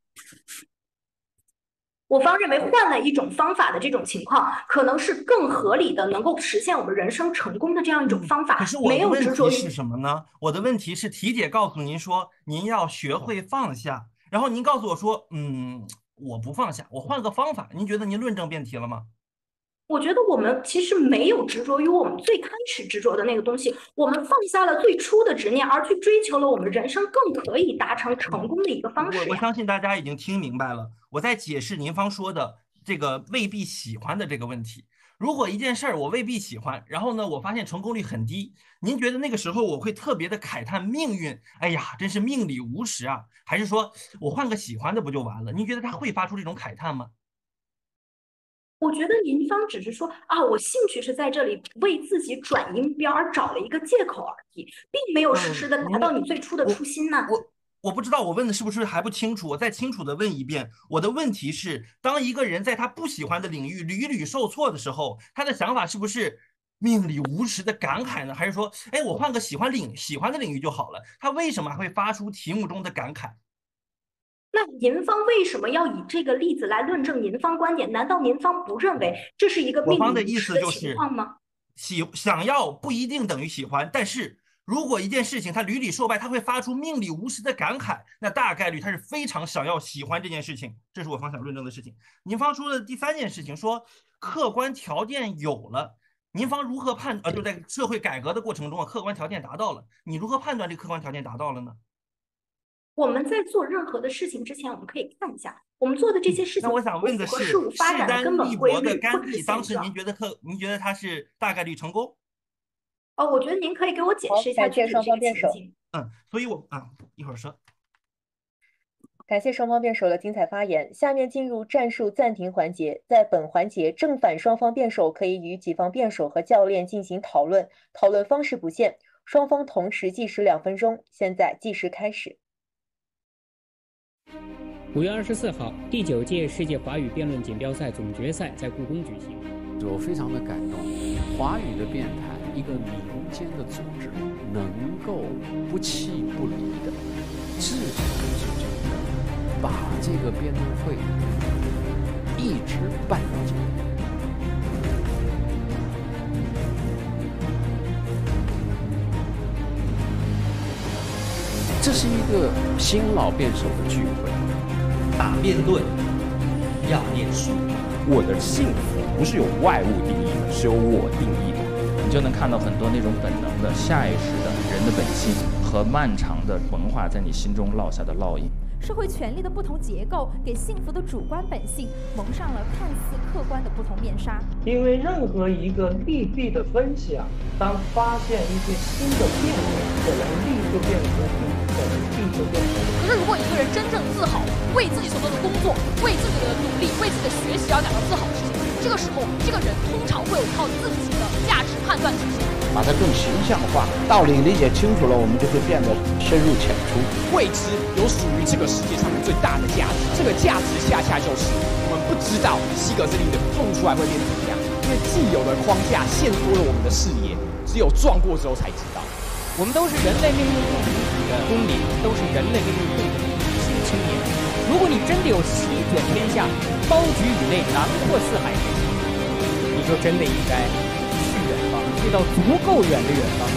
我方认为换了一种方法的这种情况，可能是更合理的，能够实现我们人生成功的这样一种方法。 可是我没的问有执着于题是什么呢？我的问题是题姐告诉您说您要学会放下，然后您告诉我说，嗯，我不放下，我换个方法。您觉得您论证辩题了吗？ 我觉得我们其实没有执着于我们最开始执着的那个东西，我们放下了最初的执念，而去追求了我们人生更可以达成成功的一个方式呀。 我我相信大家已经听明白了，我在解释您方说的这个未必喜欢的这个问题。如果一件事儿我未必喜欢，然后呢，我发现成功率很低，您觉得那个时候我会特别的慨叹命运，哎呀，真是命里无时啊？还是说我换个喜欢的不就完了？您觉得他会发出这种慨叹吗？ 我觉得您方只是说啊，我兴趣是在这里为自己转音标而找了一个借口而已，并没有实时的达到你最初的初心呢。 我我不知道我问的是不是还不清楚，我再清楚的问一遍。我的问题是，当一个人在他不喜欢的领域屡屡受挫的时候，他的想法是不是命里无时的感慨呢？还是说，哎，我换个喜欢领喜欢的领域就好了？他为什么还会发出题目中的感慨？ 那您方为什么要以这个例子来论证您方观点？难道您方不认为这是一个命里无时的情况吗？ 喜想要不一定等于喜欢，但是如果一件事情他屡屡受败，他会发出命里无时的感慨，那大概率他是非常想要喜欢这件事情，这是我方想论证的事情。您方说的第三件事情说客观条件有了，您方如何判呃就在社会改革的过程中啊，客观条件达到了，你如何判断这客观条件达到了呢？ 我们在做任何的事情之前，我们可以看一下我们做的这些事情。 那我想问的是， 事物发展的根本规律的甘地，当时您觉得客，您觉得他是大概率成功？ 哦，我觉得您可以给我解释一下具体的这个情境。 嗯，所以我啊一会儿说。 感谢双方辩手的精彩发言，下面进入战术暂停环节。在本环节，正反双方辩手可以与己方辩手和教练进行讨论，讨论方式不限。 双方同时计时两分钟，现在计时开始。 五月二十四号，第九届世界华语辩论锦标赛总决赛在故宫举行。 我非常的感动，华语的辩坛一个民间的组织，能够不弃不离的、志在志在的把这个辩论会一直办到今天。这是一个新老辩手的聚会。 打辩论要念书。 我的幸福不是由外物定义的，是由我定义的。 你就能看到很多那种本能的、下意识的人的本性和漫长的文化在你心中烙下的烙印。 社会权力的不同结构给幸福的主观本性蒙上了看似客观的不同面纱。 因为任何一个利弊的分享，当发现一些新的变化，可能利就变成弊，可能弊就变成利。 可是如果一个人真正自豪，为自己所做的工作，为自己的努力，为自己的学习而感到自豪的事情，这个时候，这个人通常会有一套自己的价值判断体系。 把它更形象化，道理理解清楚了，我们就会变得深入浅出。 未知有属于这个世界上面最大的价值，这个价值恰恰就是我们不知道希格斯粒子碰出来会变怎么样，因为既有的框架限缩了我们的视野，只有撞过之后才知道。 我们都是人类命运共同体的公民，都是人类命运共同体的新青年。如果你真的有席卷天下、包举宇内、囊括四海之心，你就真的应该去远方，去到足够远的远方。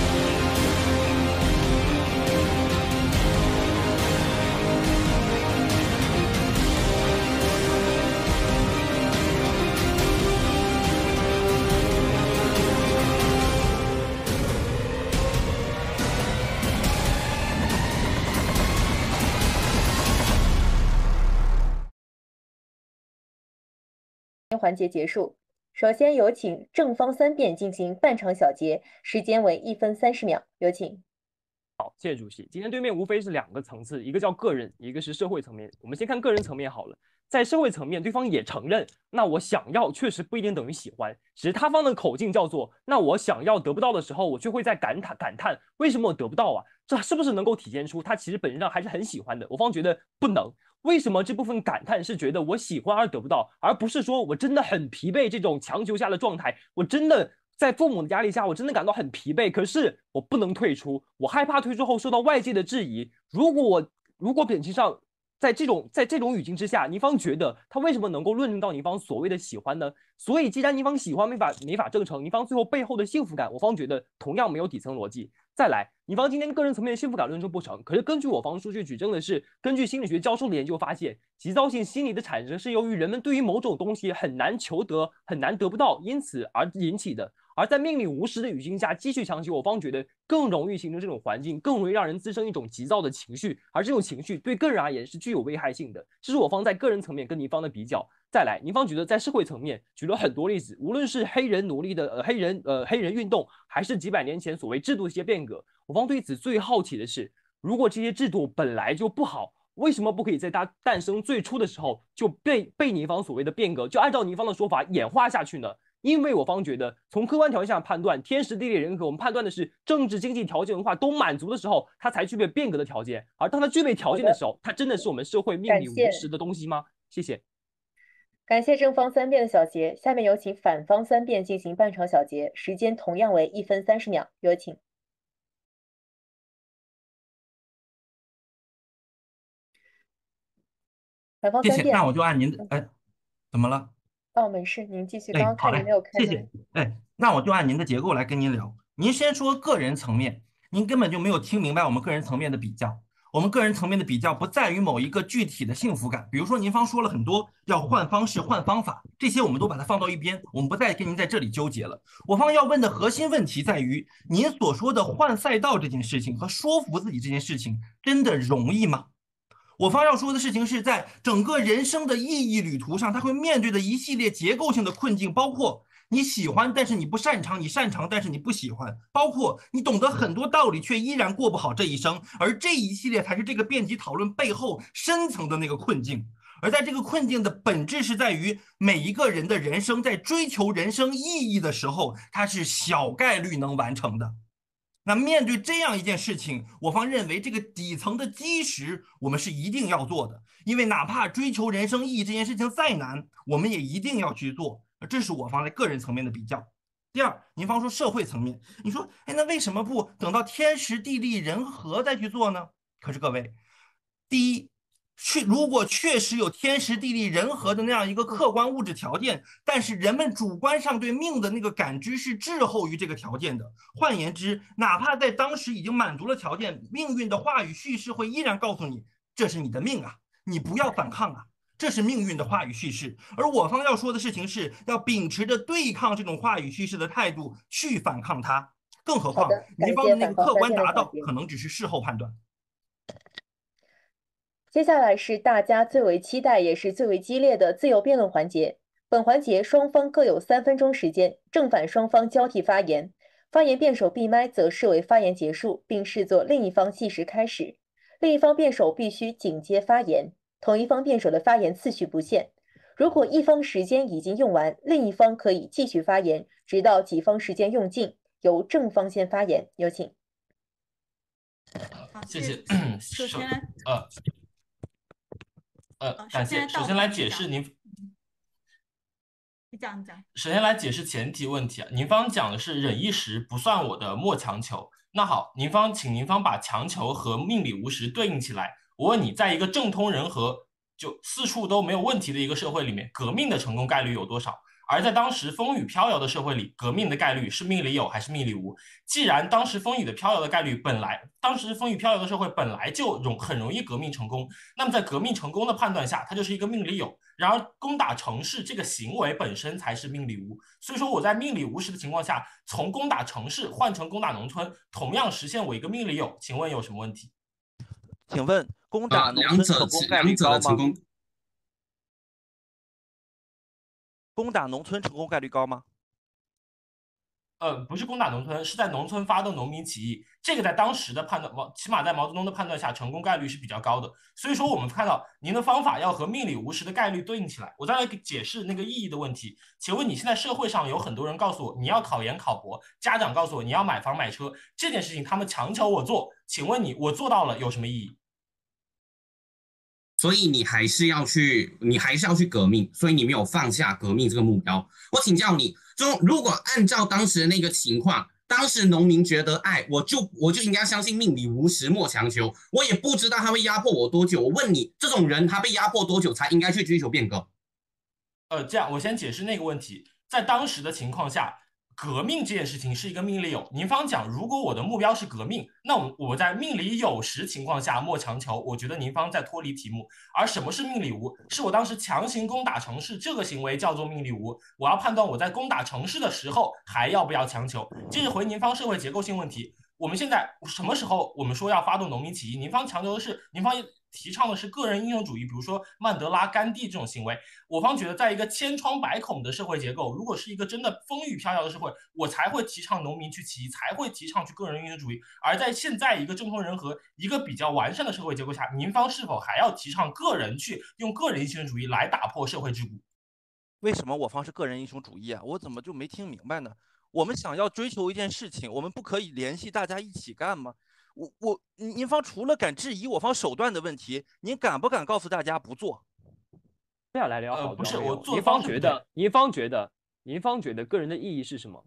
环节结束，首先有请正方三辩进行半场小结，时间为一分三十秒，有请。 好，谢谢主席。今天对面无非是两个层次，一个叫个人，一个是社会层面。我们先看个人层面好了。在社会层面，对方也承认，那我想要确实不一定等于喜欢，只是他方的口径叫做，那我想要得不到的时候，我就会在感叹感叹，为什么我得不到啊？这是不是能够体现出他其实本质上还是很喜欢的？我方觉得不能。为什么这部分感叹是觉得我喜欢而得不到，而不是说我真的很疲惫这种强求下的状态？我真的在父母的压力下，我真的感到很疲惫，可是我不能退出，我害怕退出后受到外界的质疑。如果我如果本质上在这种在这种语境之下，倪方觉得他为什么能够论证到倪方所谓的喜欢呢？所以既然倪方喜欢没法没法证成，倪方最后背后的幸福感，我方觉得同样没有底层逻辑。再来，倪方今天个人层面的幸福感论证不成，可是根据我方数据举证的是，根据心理学教授的研究发现，急躁性心理的产生是由于人们对于某种东西很难求得、很难得不到，因此而引起的。而在命令无时的语境下继续强求，我方觉得更容易形成这种环境，更容易让人滋生一种急躁的情绪，而这种情绪对个人而言是具有危害性的。这是我方在个人层面跟倪方的比较。再来，倪方觉得在社会层面举了很多例子，无论是黑人奴隶的呃黑人呃黑人运动，还是几百年前所谓制度的一些变革，我方对此最好奇的是，如果这些制度本来就不好，为什么不可以在它诞生最初的时候就被被倪方所谓的变革，就按照倪方的说法演化下去呢？因为我方觉得，从客观条件上判断，天时地利人和，我们判断的是政治、经济条件、文化都满足的时候，它才具备变革的条件。而当它具备条件的时候，它真的是我们社会命里无时的东西吗？谢谢。 感谢正方三辩的小结，下面有请反方三辩进行半场小结，时间同样为一分三十秒，有请。反方三辩， 谢谢。那我就按您的，哎，怎么了？ 哦，没事，您继续。刚刚看您没有开。 谢谢。哎，那我就按您的结构来跟您聊。您先说个人层面，您根本就没有听明白我们个人层面的比较。我们个人层面的比较不在于某一个具体的幸福感，比如说您方说了很多要换方式、换方法，这些我们都把它放到一边，我们不再跟您在这里纠结了。我方要问的核心问题在于，您所说的换赛道这件事情和说服自己这件事情，真的容易吗？我方要说的事情是在整个人生的意义旅途上，他会面对的一系列结构性的困境，包括你喜欢但是你不擅长，你擅长但是你不喜欢，包括你懂得很多道理却依然过不好这一生，而这一系列才是这个辩题讨论背后深层的那个困境。而在这个困境的本质是在于，每一个人的人生在追求人生意义的时候，他是小概率能完成的。 那面对这样一件事情，我方认为这个底层的基石我们是一定要做的，因为哪怕追求人生意义这件事情再难，我们也一定要去做。这是我方在个人层面的比较。第二，您方说社会层面，你说，哎，那为什么不等到天时地利人和再去做呢？可是各位，第一，确如果确实有天时地利人和的那样一个客观物质条件，但是人们主观上对命的那个感知是滞后于这个条件的。换言之，哪怕在当时已经满足了条件，命运的话语叙事会依然告诉你，这是你的命啊，你不要反抗啊。这是命运的话语叙事，而我方要说的事情是要秉持着对抗这种话语叙事的态度去反抗它。更何况，您方的那个客观达到，可能只是事后判断。 接下来是大家最为期待也是最为激烈的自由辩论环节。本环节双方各有三分钟时间，正反双方交替发言。发言辩手闭麦则视为发言结束，并视作另一方计时开始。另一方辩手必须紧接发言。同一方辩手的发言次序不限，如果一方时间已经用完，另一方可以继续发言，直到己方时间用尽。由正方先发言，有请。 好，谢谢。 首先， 呃呃，感谢。首先来解释您， 你讲，你讲。 首先来解释前提问题啊，您方讲的是忍一时不算我的莫强求。那好，您方请您方把强求和命里无时对应起来。我问你，在一个政通人和、就四处都没有问题的一个社会里面，革命的成功概率有多少？而在当时风雨飘摇的社会里，革命的概率是命里有还是命里无？既然当时风雨的飘摇的概率本来，当时风雨飘摇的社会本来就容很容易革命成功，那么在革命成功的判断下，它就是一个命里有。然而攻打城市这个行为本身才是命里无，所以说我在命里无时的情况下，从攻打城市换成攻打农村，同样实现我一个命里有，请问有什么问题？ 请问攻打农村成功概率高吗？攻打农村成功概率高吗？ 呃，不是攻打农村，是在农村发动农民起义。这个在当时的判断，起码在毛泽东的判断下，成功概率是比较高的。所以说，我们看到您的方法要和命里无时的概率对应起来。我再来解释那个意义的问题。请问你现在社会上有很多人告诉我你要考研考博，家长告诉我你要买房买车，这件事情他们强求我做，请问你我做到了有什么意义？ 所以你还是要去，你还是要去革命，所以你没有放下革命这个目标。我请教你，就如果按照当时的那个情况，当时农民觉得爱，我就我就应该相信命里无时莫强求，我也不知道他会压迫我多久。我问你，这种人他被压迫多久才应该去追求变革？ 呃，这样我先解释那个问题，在当时的情况下。革命这件事情是一个命里有，您方讲，如果我的目标是革命，那我我在命里有时情况下莫强求，我觉得您方在脱离题目。而什么是命里无？是我当时强行攻打城市这个行为叫做命里无。我要判断我在攻打城市的时候还要不要强求。接着回您方社会结构性问题，我们现在什么时候我们说要发动农民起义？您方强求的是，您方提倡的是个人英雄主义，比如说曼德拉、甘地这种行为。我方觉得，在一个千疮百孔的社会结构，如果是一个真的风雨飘摇的社会，我才会提倡农民去起义，才会提倡去个人英雄主义。而在现在一个政通人和、一个比较完善的社会结构下，您方是否还要提倡个人去用个人英雄主义来打破社会桎梏？ 为什么我方是个人英雄主义啊？我怎么就没听明白呢？我们想要追求一件事情，我们不可以联系大家一起干吗？我我您方除了敢质疑我方手段的问题，您敢不敢告诉大家不做？ 这样来聊好、 呃、不是我做您方觉得，您方觉得，您方觉得个人的意义是什么？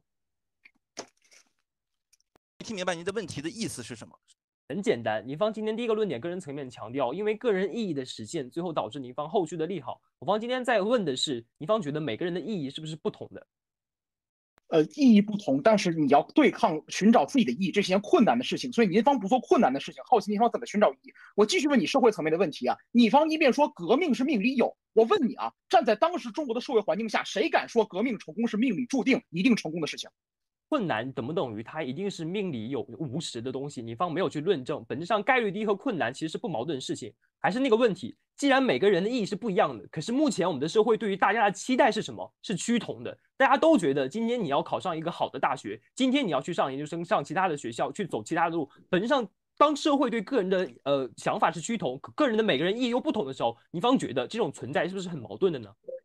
听明白您的问题的意思是什么？ 很简单，您方今天第一个论点，个人层面强调，因为个人意义的实现，最后导致您方后续的利好。我方今天在问的是，您方觉得每个人的意义是不是不同的？ 呃，意义不同，但是你要对抗寻找自己的意义，这是件困难的事情。所以您方不做困难的事情，好奇您方怎么寻找意义？我继续问你社会层面的问题啊，你方一边说革命是命里有，我问你啊，站在当时中国的社会环境下，谁敢说革命成功是命里注定一定成功的事情？ 困难等不等于它一定是命里有无时的东西？你方没有去论证，本质上概率低和困难其实是不矛盾的事情。还是那个问题，既然每个人的意义是不一样的，可是目前我们的社会对于大家的期待是什么？是趋同的。大家都觉得今天你要考上一个好的大学，今天你要去上研究生，上其他的学校，去走其他的路。本质上，当社会对个人的呃想法是趋同，个人的每个人意义又不同的时候，你方觉得这种存在是不是很矛盾的呢？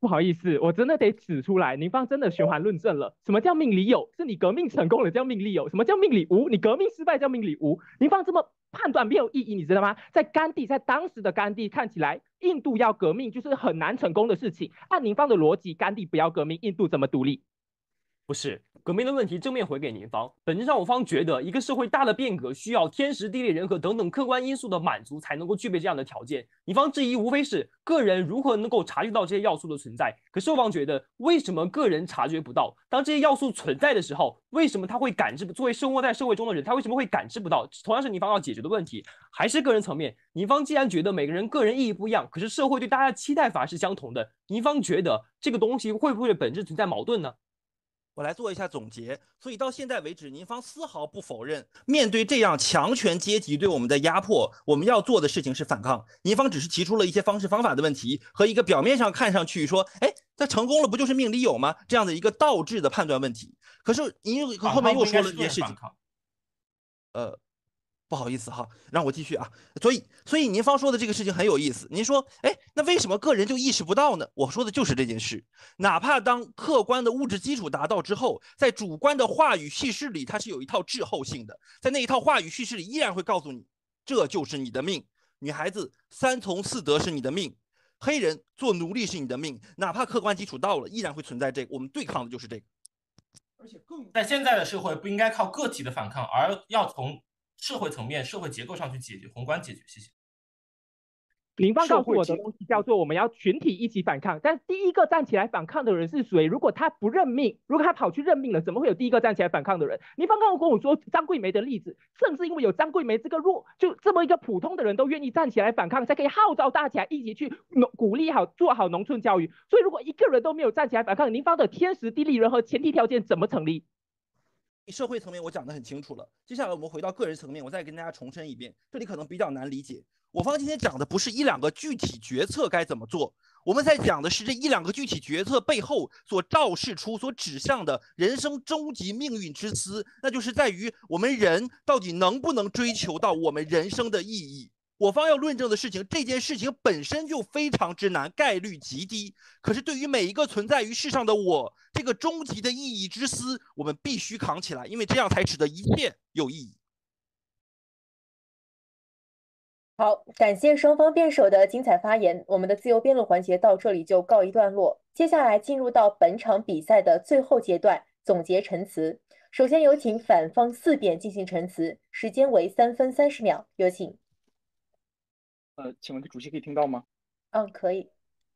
不好意思，我真的得指出来，您方真的循环论证了。什么叫命里有？是你革命成功了叫命里有；什么叫命里无？你革命失败叫命里无。您方这么判断没有意义，你知道吗？在甘地，在当时的甘地看起来，印度要革命就是很难成功的事情。按您方的逻辑，甘地不要革命，印度怎么独立？ 不是革命的问题，正面回给您方。本质上，我方觉得一个社会大的变革需要天时地利人和等等客观因素的满足，才能够具备这样的条件。你方质疑无非是个人如何能够察觉到这些要素的存在。可是我方觉得，为什么个人察觉不到？当这些要素存在的时候，为什么他会感知？作为生活在社会中的人，他为什么会感知不到？同样是你方要解决的问题，还是个人层面。你方既然觉得每个人个人意义不一样，可是社会对大家的期待法是相同的，你方觉得这个东西会不会本质存在矛盾呢？ 我来做一下总结，所以到现在为止，您方丝毫不否认，面对这样强权阶级对我们的压迫，我们要做的事情是反抗。您方只是提出了一些方式方法的问题和一个表面上看上去说，哎，他成功了不就是命里有吗？这样的一个倒置的判断问题。可是您后面又说了一件事情，呃。不好意思哈，让我继续啊。所以，所以您方说的这个事情很有意思。您说，哎，那为什么个人就意识不到呢？我说的就是这件事。哪怕当客观的物质基础达到之后，在主观的话语叙事里，它是有一套滞后性的。在那一套话语叙事里，依然会告诉你，这就是你的命。女孩子三从四德是你的命，黑人做奴隶是你的命。哪怕客观基础到了，依然会存在这个。我们对抗的就是这个。 而且更在现在的社会，不应该靠个体的反抗，而要从社会层面、社会结构上去解决，宏观解决。谢谢。 林方告诉我的东西叫做我们要群体一起反抗，但第一个站起来反抗的人是谁？如果他不认命，如果他跑去认命了，怎么会有第一个站起来反抗的人？林方刚刚跟我说张桂梅的例子，正是因为有张桂梅这个弱，就这么一个普通的人都愿意站起来反抗，才可以号召大家一起去鼓励好做好农村教育。所以如果一个人都没有站起来反抗，林方的天时地利人和前提条件怎么成立？ 社会层面我讲得很清楚了，接下来我们回到个人层面，我再跟大家重申一遍，这里可能比较难理解。我方今天讲的不是一两个具体决策该怎么做，我们在讲的是这一两个具体决策背后所昭示出、所指向的人生终极命运之思，那就是在于我们人到底能不能追求到我们人生的意义。我方要论证的事情，这件事情本身就非常之难，概率极低。可是对于每一个存在于世上的我，这个终极的意义之思，我们必须扛起来，因为这样才使得一切有意义。 好，感谢双方辩手的精彩发言，我们的自由辩论环节到这里就告一段落。接下来进入到本场比赛的最后阶段，总结陈词。首先有请反方四辩进行陈词，时间为三分三十秒，有请。 呃，请问主席可以听到吗？ 嗯，可以。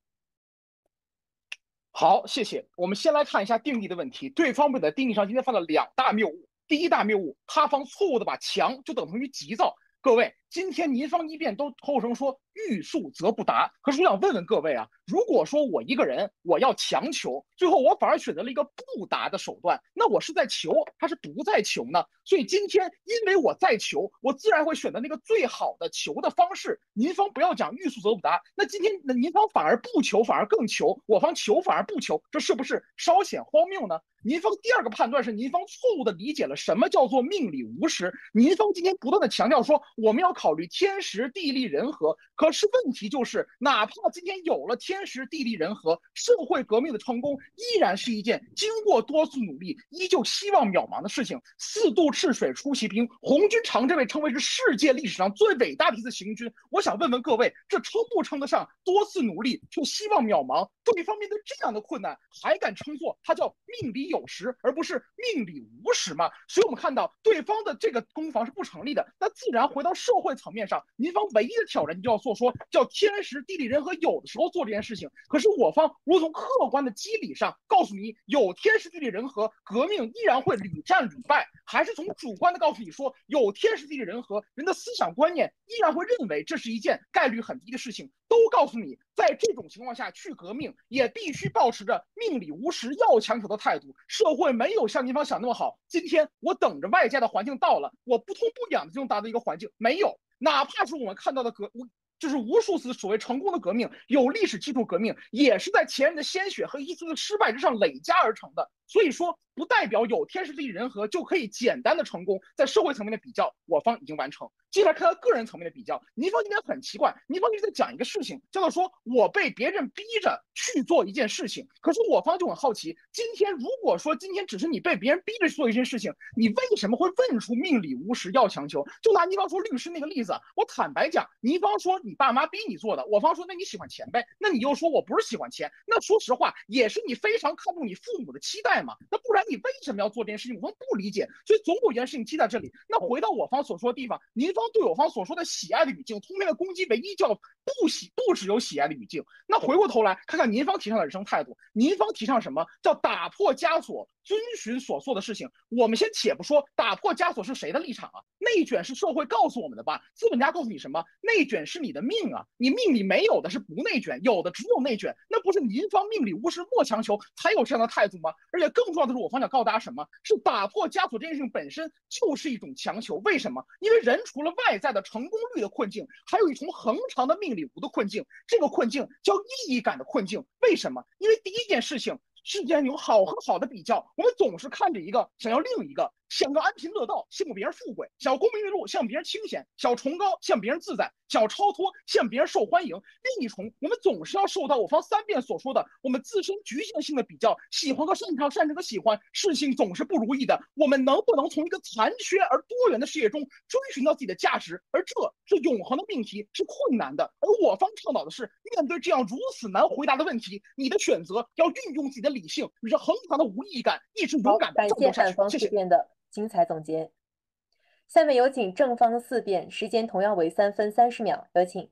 好，谢谢。我们先来看一下定义的问题。对方在定义上今天犯了两大谬误。第一大谬误，他方错误的把强就等同于急躁。各位，今天您方一辩都口声说欲速则不达，可是我想问问各位啊，如果说我一个人我要强求，最后我反而选择了一个不达的手段，那我是在求还是不在求呢？所以今天因为我在求，我自然会选择那个最好的求的方式。您方不要讲欲速则不达，那今天您方反而不求，反而更求，我方求反而不求，这是不是稍显荒谬呢？您方第二个判断是您方错误的理解了什么叫做命里无时。您方今天不断的强调说我们要考虑天时地利人和，可是问题就是哪怕今天有了天时地利人和，社会革命的成功依然是一件经过多次努力依旧希望渺茫的事情。四渡赤水出奇兵，红军长征被称为是世界历史上最伟大的一次行军。我想问问各位，这称不称得上多次努力却希望渺茫？对方面对这样的困难还敢称作它叫命里有时，而不是命里无时吗？所以我们看到对方的这个攻防是不成立的。那自然回到社会层面上，您方唯一的挑战就要做说叫天时地利人和，有的时候做这件事情。可是我方如从客观的机理上告诉你，有天时地利人和，革命依然会屡战屡败，还是从主观的告诉你说有天时地利人和，人的思想观念依然会认为这是一件概率很低的事情。都告诉你，在这种情况下去革命，也必须保持着命里无时要强求的态度。社会没有像您方想那么好，今天我等着外界的环境到了，我不痛不痒的这种达到一个环境没有。哪怕是我们看到的革就是无数次所谓成功的革命，有历史基础革命，也是在前人的鲜血和一次次失败之上累加而成的。 所以说不代表有天时地利人和就可以简单的成功。在社会层面的比较，我方已经完成。接下来看到个人层面的比较，您方今天很奇怪，您方一直在讲一个事情，叫做说我被别人逼着去做一件事情，可是我方就很好奇，今天如果说今天只是你被别人逼着去做一件事情，你为什么会问出命里无时要强求？就拿您方说律师那个例子，我坦白讲，您方说你爸妈逼你做的，我方说那你喜欢钱呗，那你又说我不是喜欢钱，那说实话也是你非常靠谱你父母的期待嘛，那不然你为什么要做这件事情？我方不理解，所以总有一件事情记在这里。那回到我方所说的地方，您方对我方所说的喜爱的语境，通篇的攻击唯一叫不喜，不只有喜爱的语境。那回过头来看看您方提倡的人生态度，您方提倡什么叫打破枷锁，遵循所做的事情。我们先且不说打破枷锁是谁的立场啊，内卷是社会告诉我们的吧？资本家告诉你什么？内卷是你的命啊，你命里没有的是不内卷，有的只有内卷。那不是您方命里无时莫强求才有这样的态度吗？而且更重要的是，我方想告诉大家什么？是打破枷锁这件事情本身就是一种强求。为什么？因为人除了外在的成功率的困境，还有一重恒长的命里无的困境。这个困境叫意义感的困境。为什么？因为第一件事情，世间有好和好的比较，我们总是看着一个想要另一个，想要安贫乐道，羡慕别人富贵；想要功名利禄，羡慕别人清闲；想要崇高，羡慕别人自在；想要超脱，羡慕别人受欢迎。另一重，我们总是要受到我方三遍所说的我们自身局限性的比较，喜欢和擅长，擅长和喜欢，事情总是不如意的。我们能不能从一个残缺而多元的世界中追寻到自己的价值？而这是永恒的命题，是困难的。而我方倡导的是，面对这样如此难回答的问题，你的选择要运用自己的理性，与这恒长的无意义感，一直勇敢的感谢反方四辩的精彩总结。下面有请正方四辩，时间同样为三分三十秒，有请。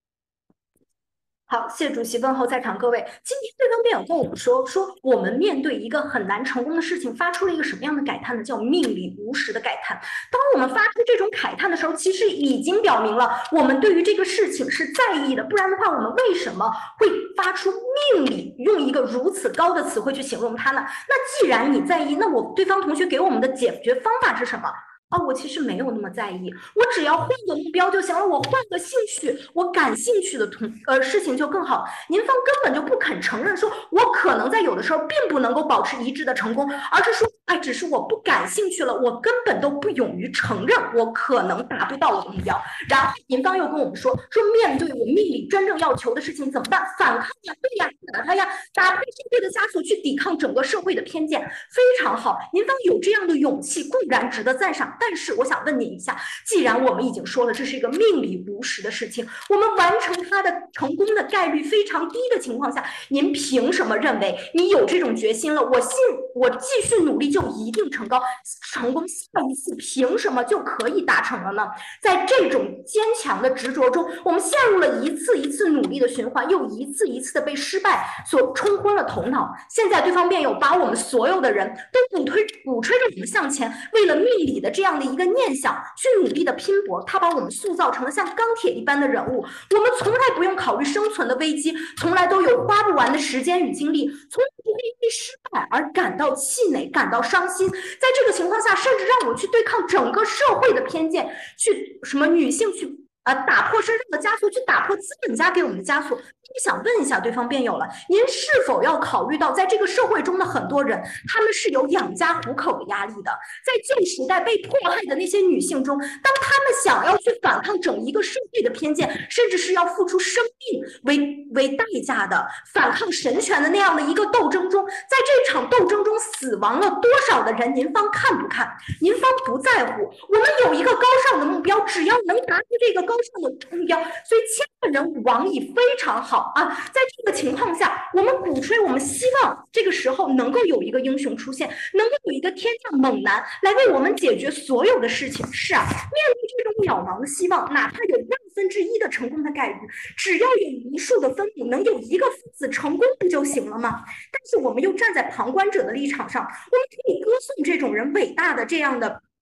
好，谢主席，问候在场各位。今天对方辩友跟我们说，说我们面对一个很难成功的事情，发出了一个什么样的感叹呢？叫命里无时的感叹。当我们发出这种慨叹的时候，其实已经表明了我们对于这个事情是在意的。不然的话，我们为什么会发出命里，用一个如此高的词汇去形容它呢？那既然你在意，那我对方同学给我们的解决方法是什么？啊，我其实没有那么在意，我只要换个目标就行了，我换个兴趣，我感兴趣的同呃事情就更好。您方根本就不肯承认，说我可能在有的时候并不能够保持一致的成功，而是说，哎，只是我不感兴趣了，我根本都不勇于承认我可能达不到我的目标。然后您方又跟我们说，说面对我命里真正要求的事情怎么办？反抗呀，对呀，打他呀，打破社会的枷锁，去抵抗整个社会的偏见，非常好。您方有这样的勇气，固然值得赞赏。但是我想问您一下，既然我们已经说了这是一个命里无时的事情，我们完成它的成功的概率非常低的情况下，您凭什么认为你有这种决心了，我信我继续努力就一定成功？成功下一次凭什么就可以达成了呢？在这种坚强的执着中，我们陷入了一次一次努力的循环，又一次一次的被失败所冲昏了头脑。现在对方辩友把我们所有的人都鼓推鼓吹着我们向前，为了命里的这样的一个念想去努力的拼搏，他把我们塑造成了像钢铁一般的人物。我们从来不用考虑生存的危机，从来都有花不完的时间与精力，从来不会因为失败而感到气馁，感到伤心。在这个情况下，甚至让我们去对抗整个社会的偏见，去什么女性去呃打破身上的枷锁，去打破资本家给我们的枷锁。我想问一下对方辩友了，您是否要考虑到在这个社会中的很多人，他们是有养家糊口的压力的？在旧时代被迫害的那些女性中，当她们想要去反抗整一个社会的偏见，甚至是要付出生命为为代价的反抗神权的那样的一个斗争中，在这场斗争中死亡了多少的人？您方看不看？您方不在乎？我们有一个高尚的目标，只要能达到这个高尚的目标，所以千万人往矣，非常好。啊，在这个情况下，我们鼓吹，我们希望这个时候能够有一个英雄出现，能够有一个天降猛男来为我们解决所有的事情。是啊，面对这种渺茫的希望，哪怕有万分之一的成功的概率，只要有一数的分母，能有一个分子成功不就行了吗？但是我们又站在旁观者的立场上，我们可以歌颂这种人伟大的这样的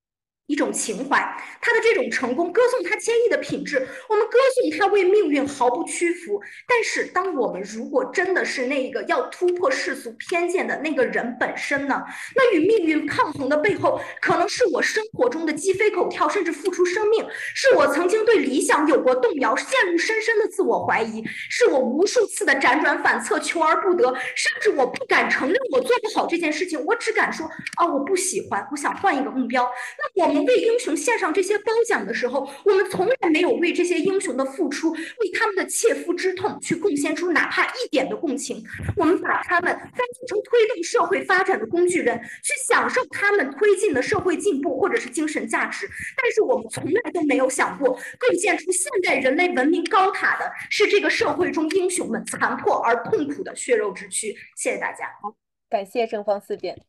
一种情怀，他的这种成功，歌颂他坚毅的品质，我们歌颂他为命运毫不屈服。但是，当我们如果真的是那个要突破世俗偏见的那个人本身呢？那与命运抗衡的背后，可能是我生活中的鸡飞狗跳，甚至付出生命；是我曾经对理想有过动摇，陷入深深的自我怀疑；是我无数次的辗转反侧，求而不得，甚至我不敢承认我做不好这件事情，我只敢说啊，我不喜欢，我想换一个目标。那我们为英雄献上这些褒奖的时候，我们从来没有为这些英雄的付出，为他们的切肤之痛去贡献出哪怕一点的共情。我们把他们当成推动社会发展的工具人，去享受他们推进的社会进步或者是精神价值。但是我们从来都没有想过，构建出现代人类文明高塔的是这个社会中英雄们残破而痛苦的血肉之躯。谢谢大家。 好，感谢正方四辩。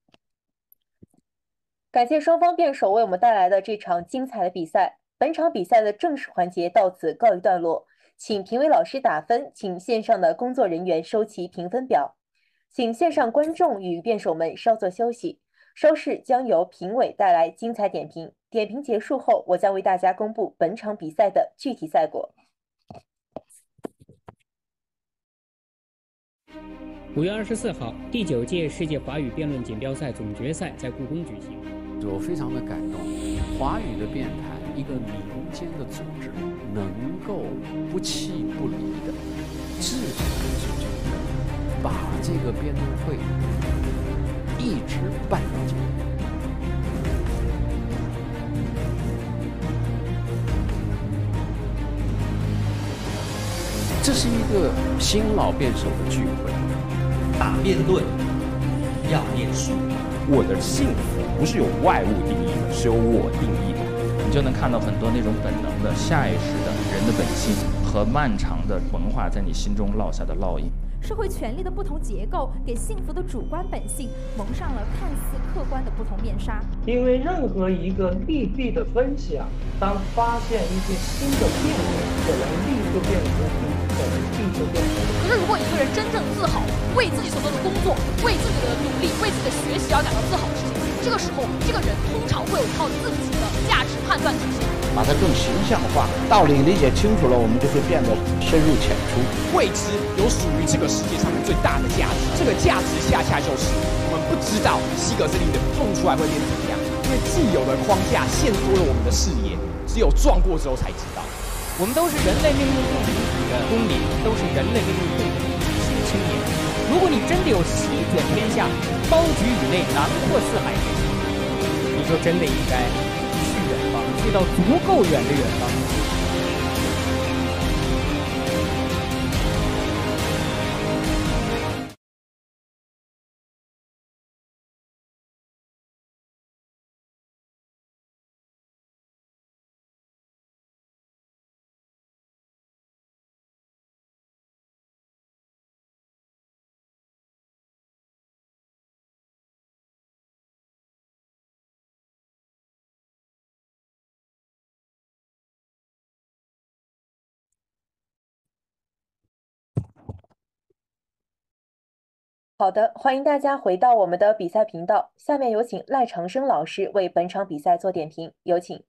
感谢双方辩手为我们带来的这场精彩的比赛。本场比赛的正式环节到此告一段落，请评委老师打分，请线上的工作人员收齐评分表，请线上观众与辩手们稍作休息，稍事将由评委带来精彩点评。点评结束后，我将为大家公布本场比赛的具体赛果。 五月二十四号，第九届世界华语辩论锦标赛总决赛在故宫举行。 我非常的感动，华语的辩坛，一个民间的组织，能够不弃不离的、志志至诚的把这个辩论会一直办到今天。这是一个新老辩手的聚会。 大辩论要念书。 我的幸福不是由外物定义的，是由我定义的。 你就能看到很多那种本能的、下意识的人的本性和漫长的文化在你心中烙下的烙印。 社会权力的不同结构给幸福的主观本性蒙上了看似客观的不同面纱。 因为任何一个利弊的分享，当发现一些新的变化，可能利就变成弊，可能弊就变成利。 可是如果一个人真正自豪，为自己所做的工作，为自己的努力，为自己的学习而感到自豪的事情，这个时候，这个人通常会有一套自己的价值判断体系。 把它更形象化，道理理解清楚了，我们就会变得深入浅出。 未知有属于这个世界上面最大的价值，这个价值恰恰就是我们不知道希格斯力的碰出来会变怎么样，因为既有的框架限缩了我们的视野，只有撞过之后才知道。 我们都是人类命运共同体的公民，都是人类命运共同体的新青年。如果你真的有席卷天下、包举宇内、囊括四海之心，你就真的应该去远方，去到足够远的远方。 好的，欢迎大家回到我们的比赛频道。下面有请赖长生老师为本场比赛做点评，有请。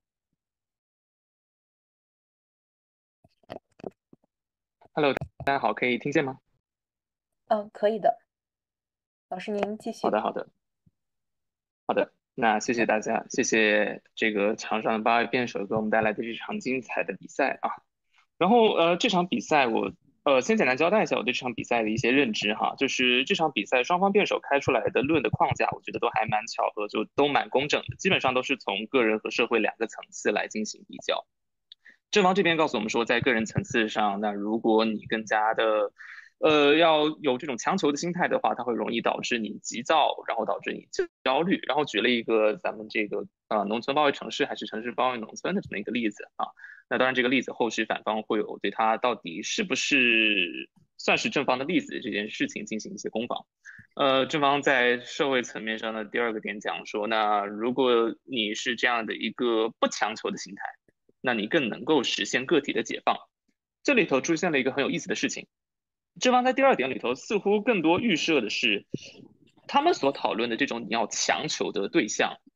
Hello， 大家好，可以听见吗？ 嗯，可以的。老师您继续。 好的，好的，好的。那谢谢大家，谢谢这个场上的八位辩手给我们带来的这场精彩的比赛啊。然后呃，这场比赛我。呃，先简单交代一下我对这场比赛的一些认知哈，就是这场比赛双方辩手开出来的论的框架，我觉得都还蛮巧合，就都蛮工整的，基本上都是从个人和社会两个层次来进行比较。正方这边告诉我们说，在个人层次上，那如果你更加的，呃，要有这种强求的心态的话，它会容易导致你急躁，然后导致你焦虑。然后举了一个咱们这个呃农村包围城市还是城市包围农村的这么一个例子啊。那当然，这个例子后续反方会有对他到底是不是算是正方的例子这件事情进行一些攻防。呃，正方在社会层面上的第二个点讲说，那如果你是这样的一个不强求的心态，那你更能够实现个体的解放。这里头出现了一个很有意思的事情，正方在第二点里头似乎更多预设的是，他们所讨论的这种你要强求的对象，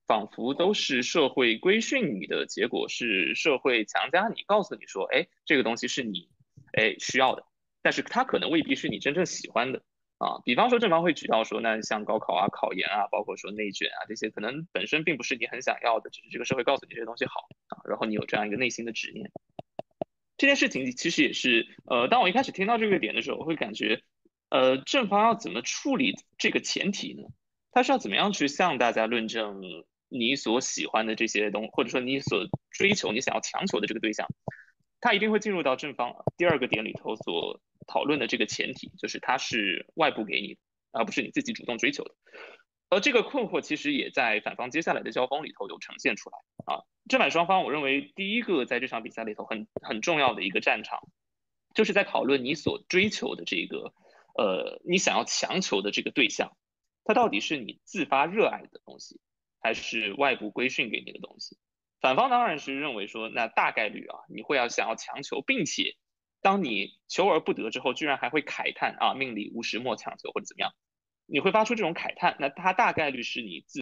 仿佛都是社会规训你的结果，是社会强加你，告诉你说，哎，这个东西是你哎需要的，但是它可能未必是你真正喜欢的啊。比方说正方会举到说，那像高考啊、考研啊，包括说内卷啊这些，可能本身并不是你很想要的，只是这个社会告诉你这些东西好啊，然后你有这样一个内心的执念。这件事情其实也是，呃，当我一开始听到这个点的时候，我会感觉，呃，正方要怎么处理这个前提呢？他是要怎么样去向大家论证你所喜欢的这些东西，或者说你所追求、你想要强求的这个对象，他一定会进入到正方第二个点里头所讨论的这个前提，就是它是外部给你的，而不是你自己主动追求的。而这个困惑其实也在反方接下来的交锋里头有呈现出来啊。正反双方，我认为第一个在这场比赛里头很很重要的一个战场，就是在讨论你所追求的这个，呃，你想要强求的这个对象，它到底是你自发热爱的东西，还是外部规训给你的东西？反方当然是认为说，那大概率啊，你会要想要强求，并且当你求而不得之后，居然还会慨叹啊，命里无时莫强求或者怎么样。你会发出这种慨叹，那它大概率是你自，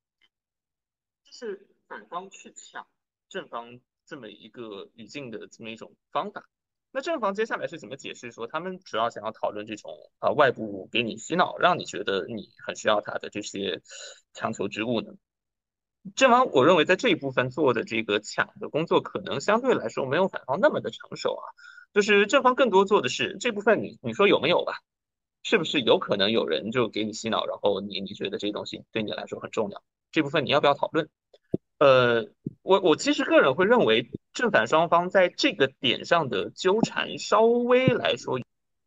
就是反方去抢正方这么一个语境的这么一种方法。那正方接下来是怎么解释说，他们主要想要讨论这种啊、呃、外部给你洗脑，让你觉得你很需要他的这些强求之物呢？正方我认为在这一部分做的这个抢的工作，可能相对来说没有反方那么的成熟啊。就是正方更多做的是这部分你，你你说有没有吧？是不是有可能有人就给你洗脑，然后你你觉得这个东西对你来说很重要？这部分你要不要讨论？呃，我我其实个人会认为正反双方在这个点上的纠缠稍微来说，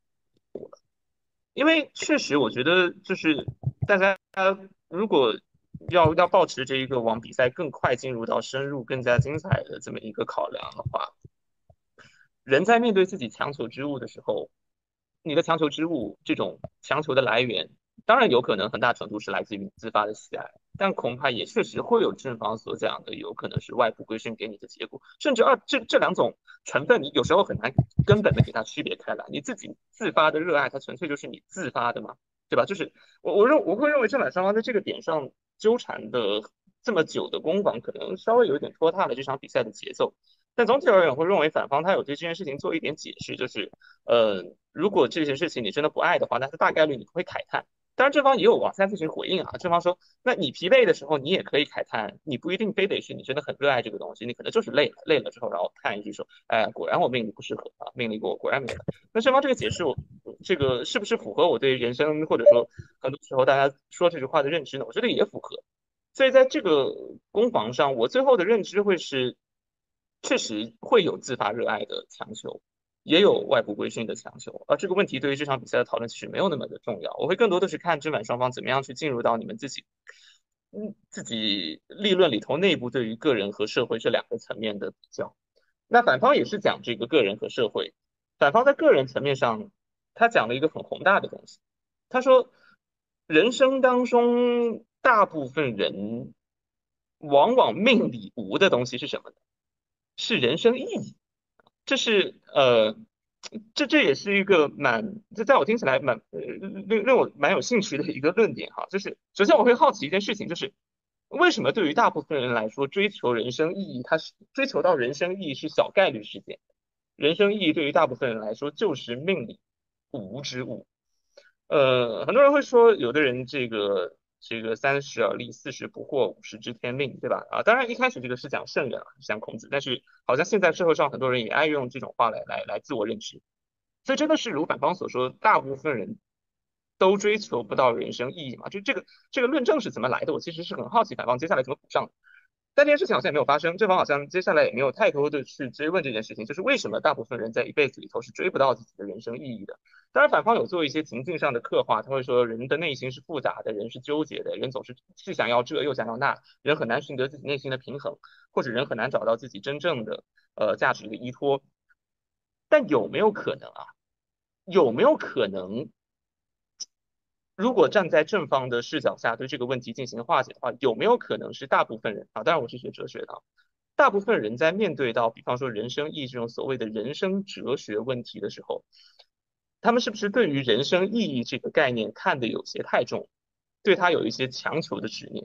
因为确实我觉得就是大家如果要要保持这一个往比赛更快进入到深入更加精彩的这么一个考量的话，人在面对自己强求之物的时候，你的强求之物这种强求的来源，当然有可能很大程度是来自于你自发的喜爱，但恐怕也确实会有正方所讲的，有可能是外部规训给你的结果，甚至二这这两种成分，你有时候很难根本的给它区别开来。你自己自发的热爱，它纯粹就是你自发的嘛，对吧？就是我我认我会认为正反双方在这个点上纠缠的这么久的攻防，可能稍微有点拖沓了这场比赛的节奏。但总体而言，我会认为反方他有对这件事情做一点解释，就是呃，如果这件事情你真的不爱的话，那是大概率你会慨叹。当然，正方也有往下进行回应啊。正方说，那你疲惫的时候，你也可以慨叹，你不一定非得是你真的很热爱这个东西，你可能就是累了，累了之后，然后叹一句说，哎，果然我命里不适合啊，命里我果然没了。那正方这个解释，我这个是不是符合我对人生或者说很多时候大家说这句话的认知呢？我觉得也符合。所以在这个攻防上，我最后的认知会是，确实会有自发热爱的强求，也有外部规训的强求，而这个问题对于这场比赛的讨论其实没有那么的重要。我会更多的是看正反双方怎么样去进入到你们自己，嗯，自己立论里头内部对于个人和社会这两个层面的比较。那反方也是讲这个个人和社会，反方在个人层面上，他讲了一个很宏大的东西。他说，人生当中大部分人往往命里无的东西是什么呢？是人生意义。这是呃，这这也是一个蛮，这在我听起来蛮呃令令我蛮有兴趣的一个论点哈。就是首先我会好奇一件事情，就是为什么对于大部分人来说，追求人生意义，它是追求到人生意义是小概率事件。人生意义对于大部分人来说就是命里无之物。呃，很多人会说，有的人这个这个三十而立，四十不惑，五十知天命，对吧？啊，当然一开始这个是讲圣人啊，讲孔子，但是好像现在社会上很多人也爱用这种话来来来自我认知，所以真的是如反方所说，大部分人都追求不到人生意义嘛？就这个这个论证是怎么来的？我其实是很好奇反方接下来怎么补上的。但这件事情好像也没有发生，正方好像接下来也没有太多的去追问这件事情，就是为什么大部分人在一辈子里头是追不到自己的人生意义的。当然反方有做一些情境上的刻画，他会说人的内心是复杂的，人是纠结的，人总是是想要这又想要那，人很难寻得自己内心的平衡，或者人很难找到自己真正的呃价值的依托。但有没有可能啊？有没有可能？如果站在正方的视角下对这个问题进行化解的话，有没有可能是大部分人啊？当然我是学哲学的，大部分人在面对到比方说人生意义这种所谓的人生哲学问题的时候，他们是不是对于人生意义这个概念看得有些太重，对他有一些强求的执念？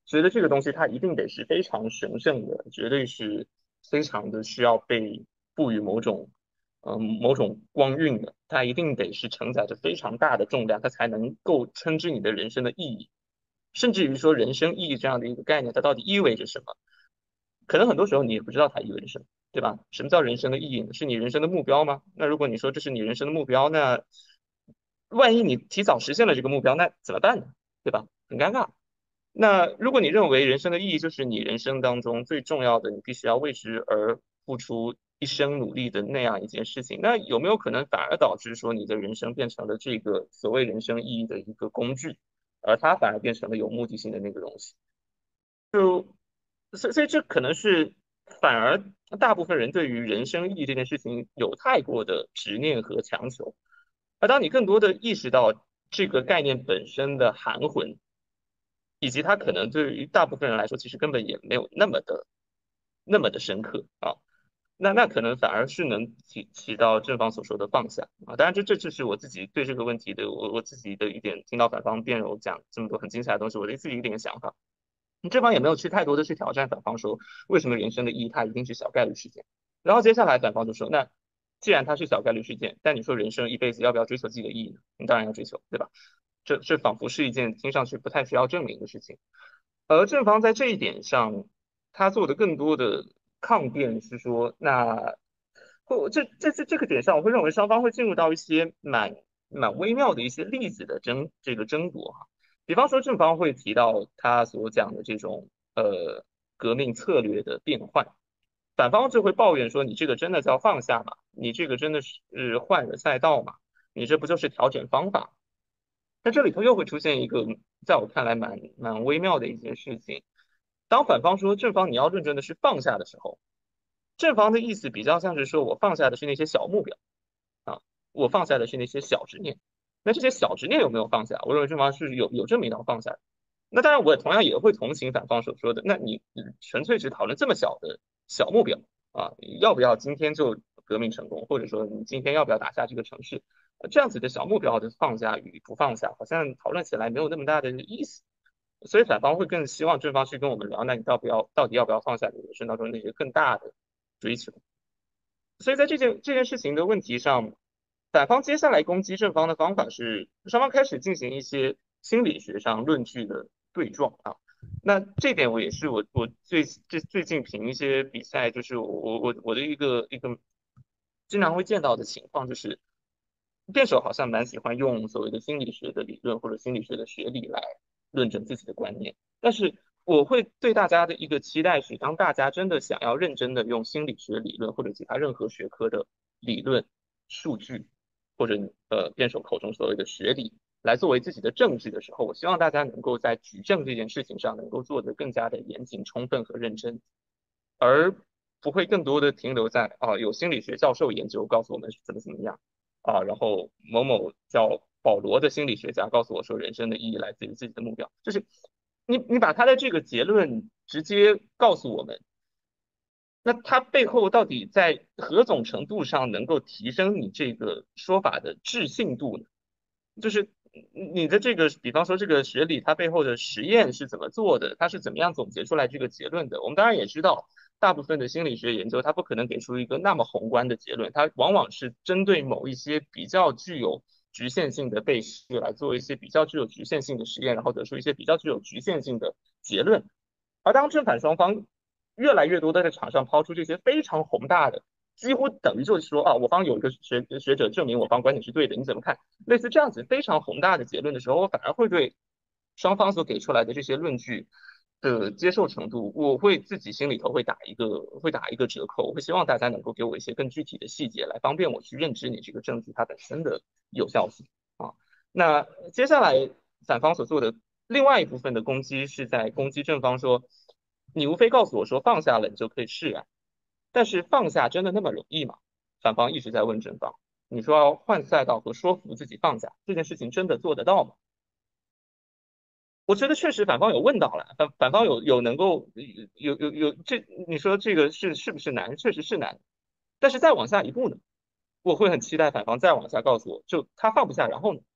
觉得这个东西它一定得是非常神圣的，绝对是非常的需要被赋予某种嗯、呃、某种光晕的，它一定得是承载着非常大的重量，它才能够称之你的人生的意义。甚至于说人生意义这样的一个概念，它到底意味着什么？可能很多时候你也不知道它意味着什么，对吧？什么叫人生的意义呢？是你人生的目标吗？那如果你说这是你人生的目标，那万一你提早实现了这个目标，那怎么办呢？对吧？很尴尬。那如果你认为人生的意义就是你人生当中最重要的，你必须要为之而付出一生努力的那样一件事情，那有没有可能反而导致说你的人生变成了这个所谓人生意义的一个工具，而它反而变成了有目的性的那个东西？就所以所以这可能是反而大部分人对于人生意义这件事情有太过的执念和强求，而当你更多的意识到这个概念本身的含混，以及它可能对于大部分人来说其实根本也没有那么的那么的深刻啊，那那可能反而是能起起到正方所说的放下啊。当然这这就是我自己对这个问题的我我自己的一点，听到反方辩友讲这么多很精彩的东西，我对自己一点想法。正方也没有去太多的去挑战反方说为什么人生的意义它一定是小概率事件。然后接下来反方就说，那既然它是小概率事件，但你说人生一辈子要不要追求自己的意义呢？你当然要追求，对吧？这这仿佛是一件听上去不太需要证明的事情。而正方在这一点上，他做的更多的抗辩是说，那或这这这这个点上，我会认为双方会进入到一些蛮蛮微妙的一些例子的争这个争夺哈。比方说正方会提到他所讲的这种呃革命策略的变换，反方就会抱怨说，你这个真的叫放下吗？你这个真的是换了赛道吗？你这不就是调整方法？那这里头又会出现一个在我看来蛮蛮微妙的一件事情。当反方说正方你要认真的是放下的时候，正方的意思比较像是说我放下的是那些小目标啊，我放下的是那些小执念。那这些小执念有没有放下？我认为正方是有有这么一道放下的。那当然我同样也会同情反方所说的，那你纯粹只讨论这么小的小目标啊，要不要今天就革命成功，或者说你今天要不要打下这个城市，这样子的小目标的放下与不放下，好像讨论起来没有那么大的意思。所以反方会更希望正方去跟我们聊，那你到不要到底要不要放下你人生当中那些更大的追求。所以在这件这件事情的问题上，反方接下来攻击正方的方法是双方开始进行一些心理学上论据的对撞啊。那这点我也是我我最最最近评一些比赛，就是我我我的一个一个经常会见到的情况，就是辩手好像蛮喜欢用所谓的心理学的理论或者心理学的学理来论证自己的观念，但是我会对大家的一个期待是，当大家真的想要认真的用心理学理论或者其他任何学科的理论、数据或者呃辩手口中所谓的学理来作为自己的证据的时候，我希望大家能够在举证这件事情上能够做得更加的严谨、充分和认真，而不会更多的停留在啊有心理学教授研究告诉我们是怎么怎么样啊，然后某某叫保罗的心理学家告诉我说人生的意义来自于自己的目标，就是你你把他的这个结论直接告诉我们，那它背后到底在何种程度上能够提升你这个说法的置信度呢？就是你的这个，比方说这个学理它背后的实验是怎么做的，它是怎么样总结出来这个结论的？我们当然也知道，大部分的心理学研究它不可能给出一个那么宏观的结论，它往往是针对某一些比较具有局限性的被试来做一些比较具有局限性的实验，然后得出一些比较具有局限性的结论。而当正反双方越来越多的在场上抛出这些非常宏大的，几乎等于就是说啊，我方有一个学学者证明我方观点是对的，你怎么看？类似这样子非常宏大的结论的时候，我反而会对双方所给出来的这些论据的接受程度，我会自己心里头会打一个会打一个折扣，我会希望大家能够给我一些更具体的细节，来方便我去认知你这个证据它本身的有效性啊。那接下来反方所做的另外一部分的攻击是在攻击正方说，你无非告诉我说放下了你就可以释然，但是放下真的那么容易吗？反方一直在问正方，你说要换赛道和说服自己放下这件事情真的做得到吗？我觉得确实反方有问到了，反反方有有能够有有有这你说这个是是不是难？确实是难，但是再往下一步呢，我会很期待反方再往下告诉我，就他放不下，然后呢？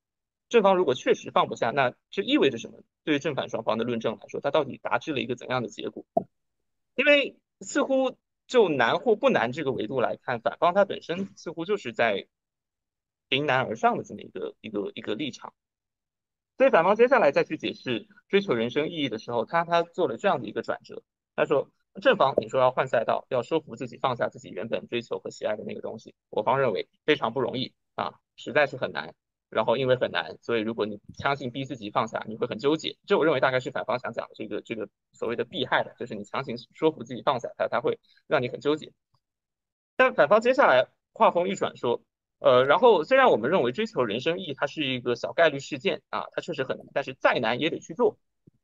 正方如果确实放不下，那这意味着什么？对于正反双方的论证来说，它到底达至了一个怎样的结果？因为似乎就难或不难这个维度来看，反方它本身似乎就是在迎难而上的这么一个一个一个立场。所以反方接下来再去解释追求人生意义的时候，他他做了这样的一个转折。他说，正方你说要换赛道，要说服自己放下自己原本追求和喜爱的那个东西，我方认为非常不容易啊，实在是很难。然后因为很难，所以如果你强行逼自己放下，你会很纠结。这我认为大概是反方想讲的这个这个所谓的避害的，就是你强行说服自己放下它，它会让你很纠结。但反方接下来话锋一转说，呃，然后虽然我们认为追求人生意义它是一个小概率事件啊，它确实很难，但是再难也得去做。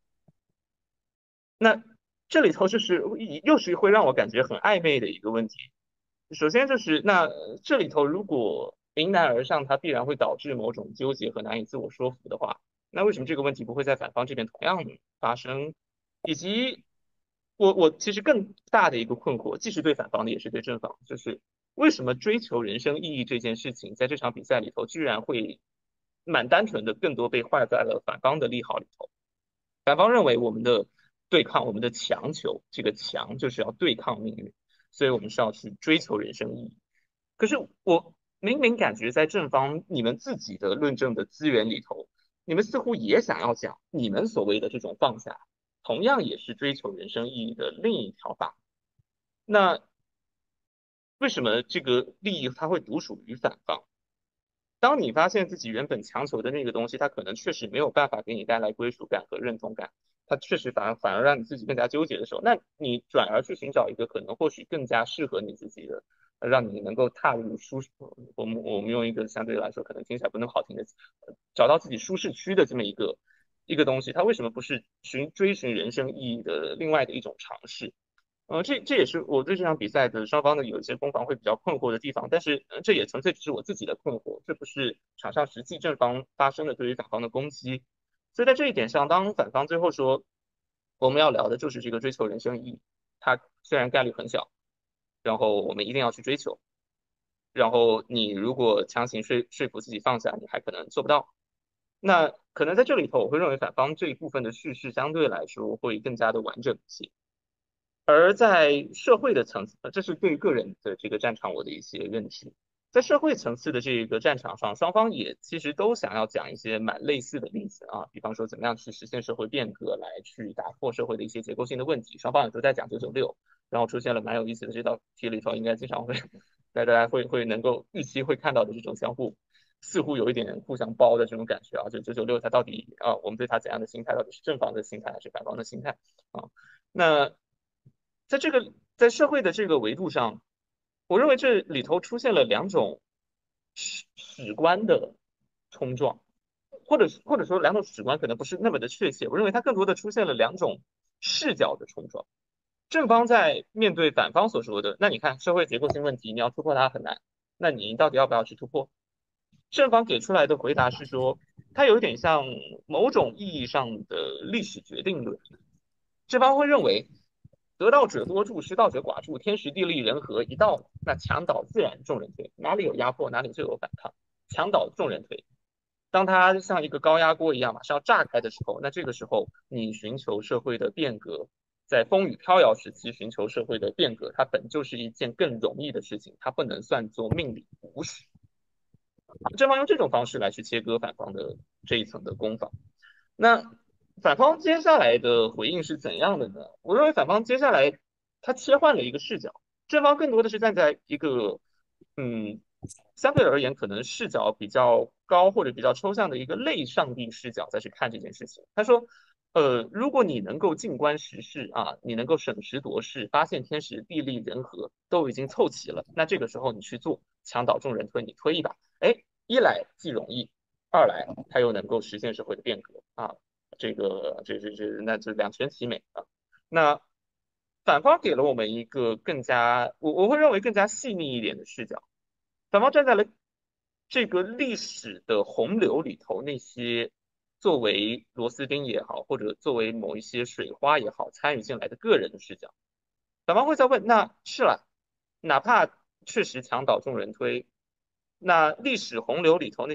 那这里头就是又是会让我感觉很暧昧的一个问题。首先就是那这里头如果迎难而上，它必然会导致某种纠结和难以自我说服的话，那为什么这个问题不会在反方这边同样发生？以及我我其实更大的一个困惑，既是对反方的，也是对正方，就是为什么追求人生意义这件事情，在这场比赛里头，居然会蛮单纯的，更多被画在了反方的利好里头。反方认为我们的对抗，我们的强求，这个强就是要对抗命运，所以我们是要去追求人生意义。可是我明明感觉在正方你们自己的论证的资源里头，你们似乎也想要讲你们所谓的这种放下，同样也是追求人生意义的另一条法。那为什么这个利益它会独属于反方？当你发现自己原本强求的那个东西，它可能确实没有办法给你带来归属感和认同感，它确实反而反而让你自己更加纠结的时候，那你转而去寻找一个可能或许更加适合你自己的，让你能够踏入舒适，我们我们用一个相对来说可能听起来不那么好听的，找到自己舒适区的这么一个一个东西，它为什么不是寻追寻人生意义的另外的一种尝试？呃，这这也是我对这场比赛的双方的有一些攻防会比较困惑的地方，但是、呃、这也纯粹只是我自己的困惑，这不是场上实际正方发生的对于反方的攻击。所以在这一点上，当反方最后说我们要聊的就是这个追求人生意义，它虽然概率很小，然后我们一定要去追求，然后你如果强行说说服自己放下，你还可能做不到。那可能在这里头，我会认为反方这一部分的叙事相对来说会更加的完整一些。而在社会的层次，这是对个人的这个战场我的一些认知。在社会层次的这个战场上，双方也其实都想要讲一些蛮类似的例子啊，比方说怎么样去实现社会变革，来去打破社会的一些结构性的问题。双方也都在讲九九六，然后出现了蛮有意思的这道题里头，应该经常会大家会会能够预期会看到的这种相互似乎有一点互相包的这种感觉啊，就九九六它到底啊，我们对它怎样的心态，到底是正方的心态还是反方的心态啊？那在这个在社会的这个维度上，我认为这里头出现了两种史史观的冲撞，或者或者说两种史观可能不是那么的确切，我认为它更多的出现了两种视角的冲撞。正方在面对反方所说的，那你看社会结构性问题，你要突破它很难，那你到底要不要去突破？正方给出来的回答是说，它有点像某种意义上的历史决定论。正方会认为，得道者多助，失道者寡助，天时地利人和一到，那墙倒自然众人推，哪里有压迫，哪里就有反抗，墙倒众人推。当它像一个高压锅一样马上要炸开的时候，那这个时候你寻求社会的变革，在风雨飘摇时期寻求社会的变革，它本就是一件更容易的事情，它不能算作命里无时。正方用这种方式来去切割反方的这一层的攻防。那反方接下来的回应是怎样的呢？我认为反方接下来他切换了一个视角，正方更多的是站在一个嗯相对而言可能视角比较高或者比较抽象的一个类上帝视角再去看这件事情。他说呃，如果你能够静观时事啊，你能够审时度势，发现天时地利人和都已经凑齐了，那这个时候你去做，墙倒众人推，你推一把，哎，一来既容易，二来它又能够实现社会的变革啊。这个这这这那这两全其美啊。那反方给了我们一个更加我我会认为更加细腻一点的视角。反方站在了这个历史的洪流里头，那些作为螺丝钉也好，或者作为某一些水花也好参与进来的个人的视角。反方会在问，那是了，哪怕确实墙倒众人推，那历史洪流里头那些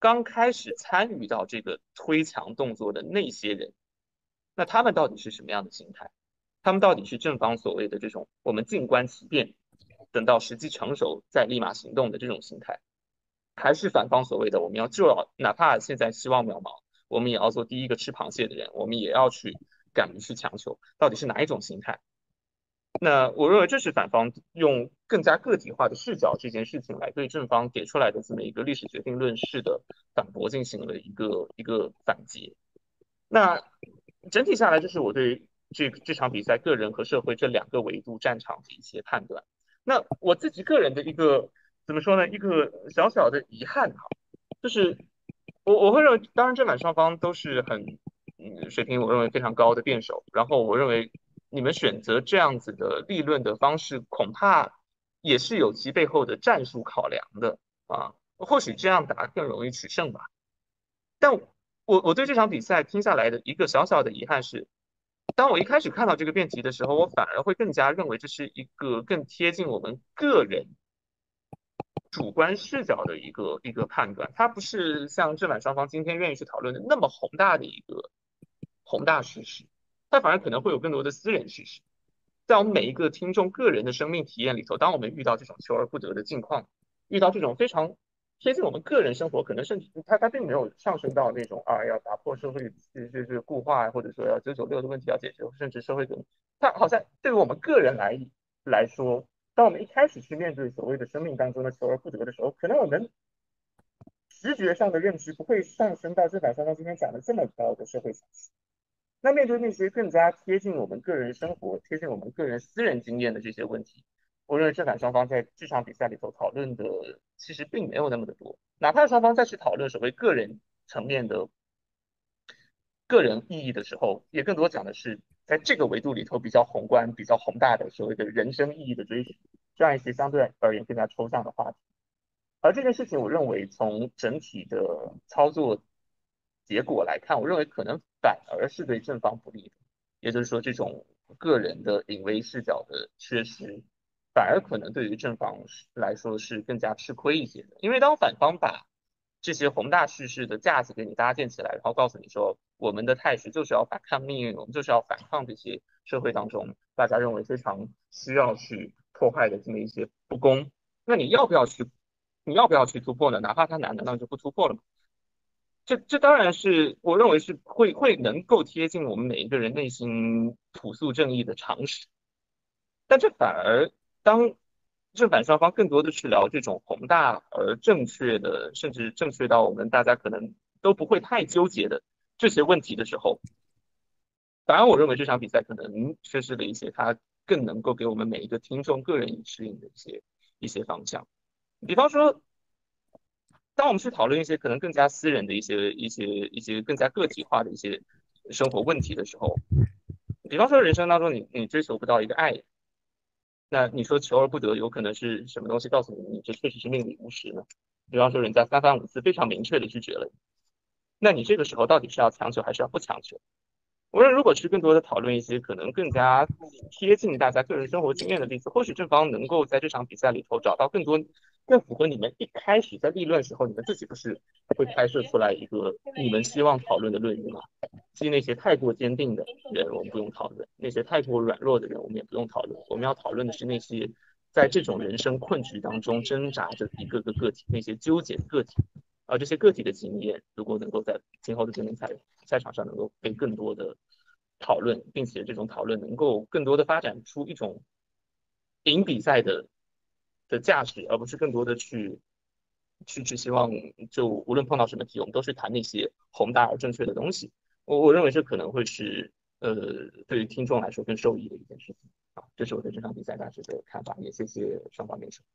刚开始参与到这个推墙动作的那些人，那他们到底是什么样的心态？他们到底是正方所谓的这种我们静观其变，等到时机成熟再立马行动的这种心态，还是反方所谓的我们要就要哪怕现在希望渺茫，我们也要做第一个吃螃蟹的人，我们也要去敢于去强求，到底是哪一种心态？那我认为这是反方用更加个体化的视角这件事情来对正方给出来的这么一个历史决定论式的反驳进行了一个一个反击。那整体下来，这是我对这这场比赛个人和社会这两个维度战场的一些判断。那我自己个人的一个怎么说呢？一个小小的遗憾哈，就是我我会认为，当然正反双方都是很嗯水平，我认为非常高的辩手。然后我认为你们选择这样子的立论的方式，恐怕也是有其背后的战术考量的啊。或许这样打更容易取胜吧。但我我对这场比赛听下来的一个小小的遗憾是，当我一开始看到这个辩题的时候，我反而会更加认为这是一个更贴近我们个人主观视角的一个一个判断，它不是像正反双方今天愿意去讨论的那么宏大的一个宏大事实，它反而可能会有更多的私人事实。在我们每一个听众个人的生命体验里头，当我们遇到这种求而不得的境况，遇到这种非常贴近我们个人生活，可能甚至它它并没有上升到那种啊要打破社会就是固化，或者说要九九六的问题要解决，甚至社会革命，它好像对于我们个人来来说，当我们一开始去面对所谓的生命当中的求而不得的时候，可能我们直觉上的认知不会上升到正反双方今天讲的这么高的社会层次。那面对那些更加贴近我们个人生活、贴近我们个人私人经验的这些问题，我认为正反双方在这场比赛里头讨论的其实并没有那么的多。哪怕双方再去讨论所谓个人层面的个人意义的时候，也更多讲的是在这个维度里头比较宏观、比较宏大的所谓的人生意义的追寻，这样一些相对而言更加抽象的话题。而这件事情，我认为从整体的操作结果来看，我认为可能反而是对正方不利的。也就是说，这种个人的隐微视角的缺失，反而可能对于正方来说是更加吃亏一些的。因为当反方把这些宏大叙事的架子给你搭建起来，然后告诉你说，我们的态势就是要反抗命运，我们就是要反抗这些社会当中大家认为非常需要去破坏的这么一些不公，那你要不要去？你要不要去突破呢？哪怕它难，难道就不突破了吗？这这当然是我认为是会会能够贴近我们每一个人内心朴素正义的常识，但这反而当正反双方更多的去聊这种宏大而正确的，甚至正确到我们大家可能都不会太纠结的这些问题的时候，反而我认为这场比赛可能缺失了一些它更能够给我们每一个听众个人以适应的一些一些方向。比方说，当我们去讨论一些可能更加私人的一些一些一些更加个体化的一些生活问题的时候，比方说人生当中你你追求不到一个爱，那你说求而不得有可能是什么东西告诉你你这确实是命里无时呢？比方说人家三番五次非常明确的拒绝了你，那你这个时候到底是要强求还是要不强求？我认为如果是更多的讨论一些可能更加贴近大家个人生活经验的例子，或许正方能够在这场比赛里头找到更多更符合你们一开始在立论时候，你们自己不是会拍摄出来一个你们希望讨论的论语吗？至于那些太过坚定的人我们不用讨论，那些太过软弱的人我们也不用讨论，我们要讨论的是那些在这种人生困局当中挣扎着一个个个体，那些纠结的个体，而这些个体的经验如果能够在今后的精英赛赛场上能够被更多的讨论，并且这种讨论能够更多的发展出一种赢比赛的的价值，而不是更多的去去去希望就无论碰到什么题我们都是谈那些宏大而正确的东西。我我认为这可能会是呃对于听众来说更受益的一件事情啊，这是我对这场比赛大致的看法，也谢谢双方辩手。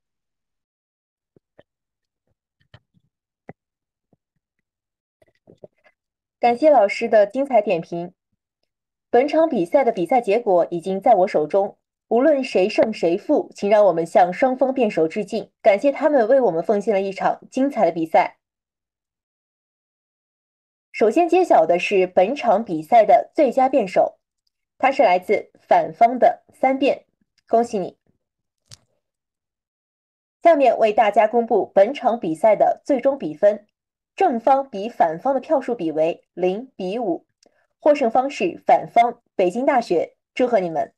感谢老师的精彩点评。本场比赛的比赛结果已经在我手中，无论谁胜谁负，请让我们向双方辩手致敬，感谢他们为我们奉献了一场精彩的比赛。首先揭晓的是本场比赛的最佳辩手，他是来自反方的三辩，恭喜你。下面为大家公布本场比赛的最终比分。 正方比反方的票数比为零比五，获胜方是反方，北京大学，祝贺你们！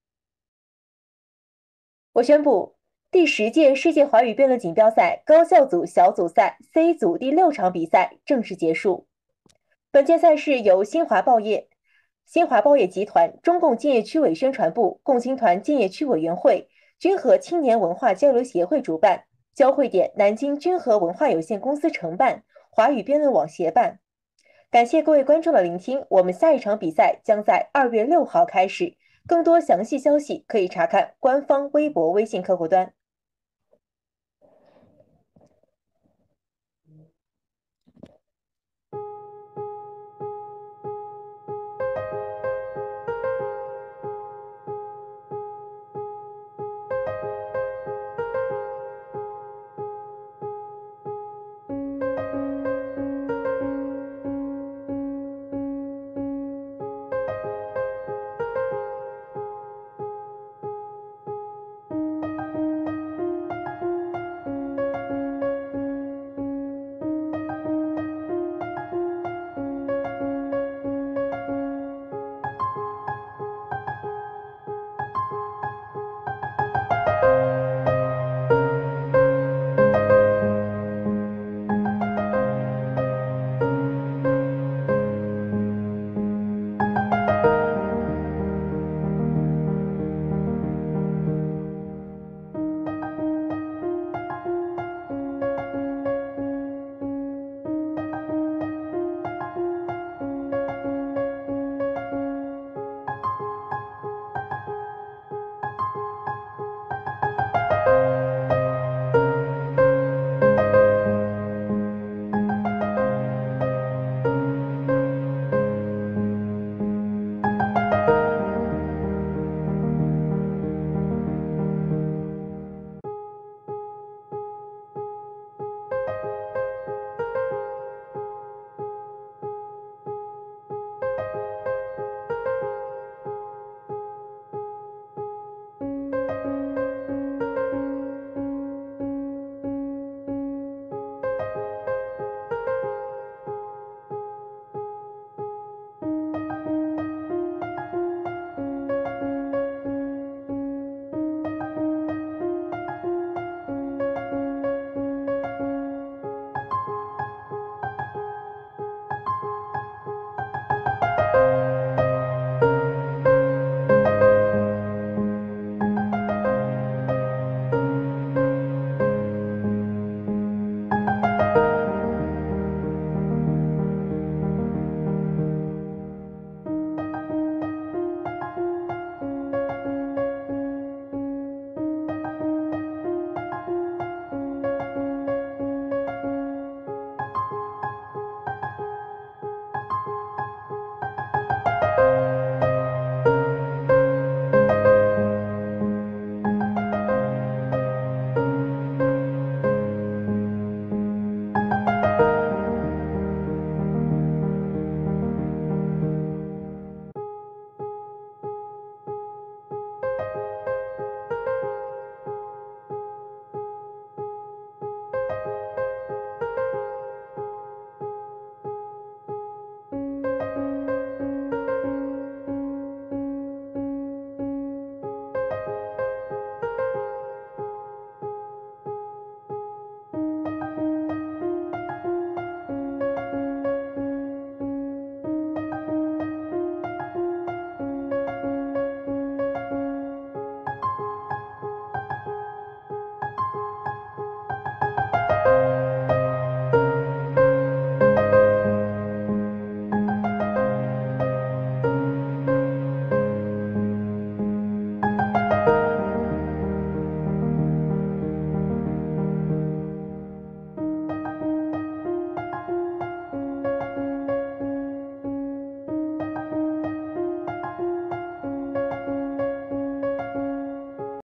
我宣布，第十届世界华语辩论锦标赛高校组小组赛 C 组第六场比赛正式结束。本届赛事由新华报业、新华报业集团、中共建邺区委宣传部、共青团建邺区委员会、君和青年文化交流协会主办，交汇点南京君和文化有限公司承办，华语辩论网协办。感谢各位观众的聆听，我们下一场比赛将在二月六号开始，更多详细消息可以查看官方微博、微信客户端。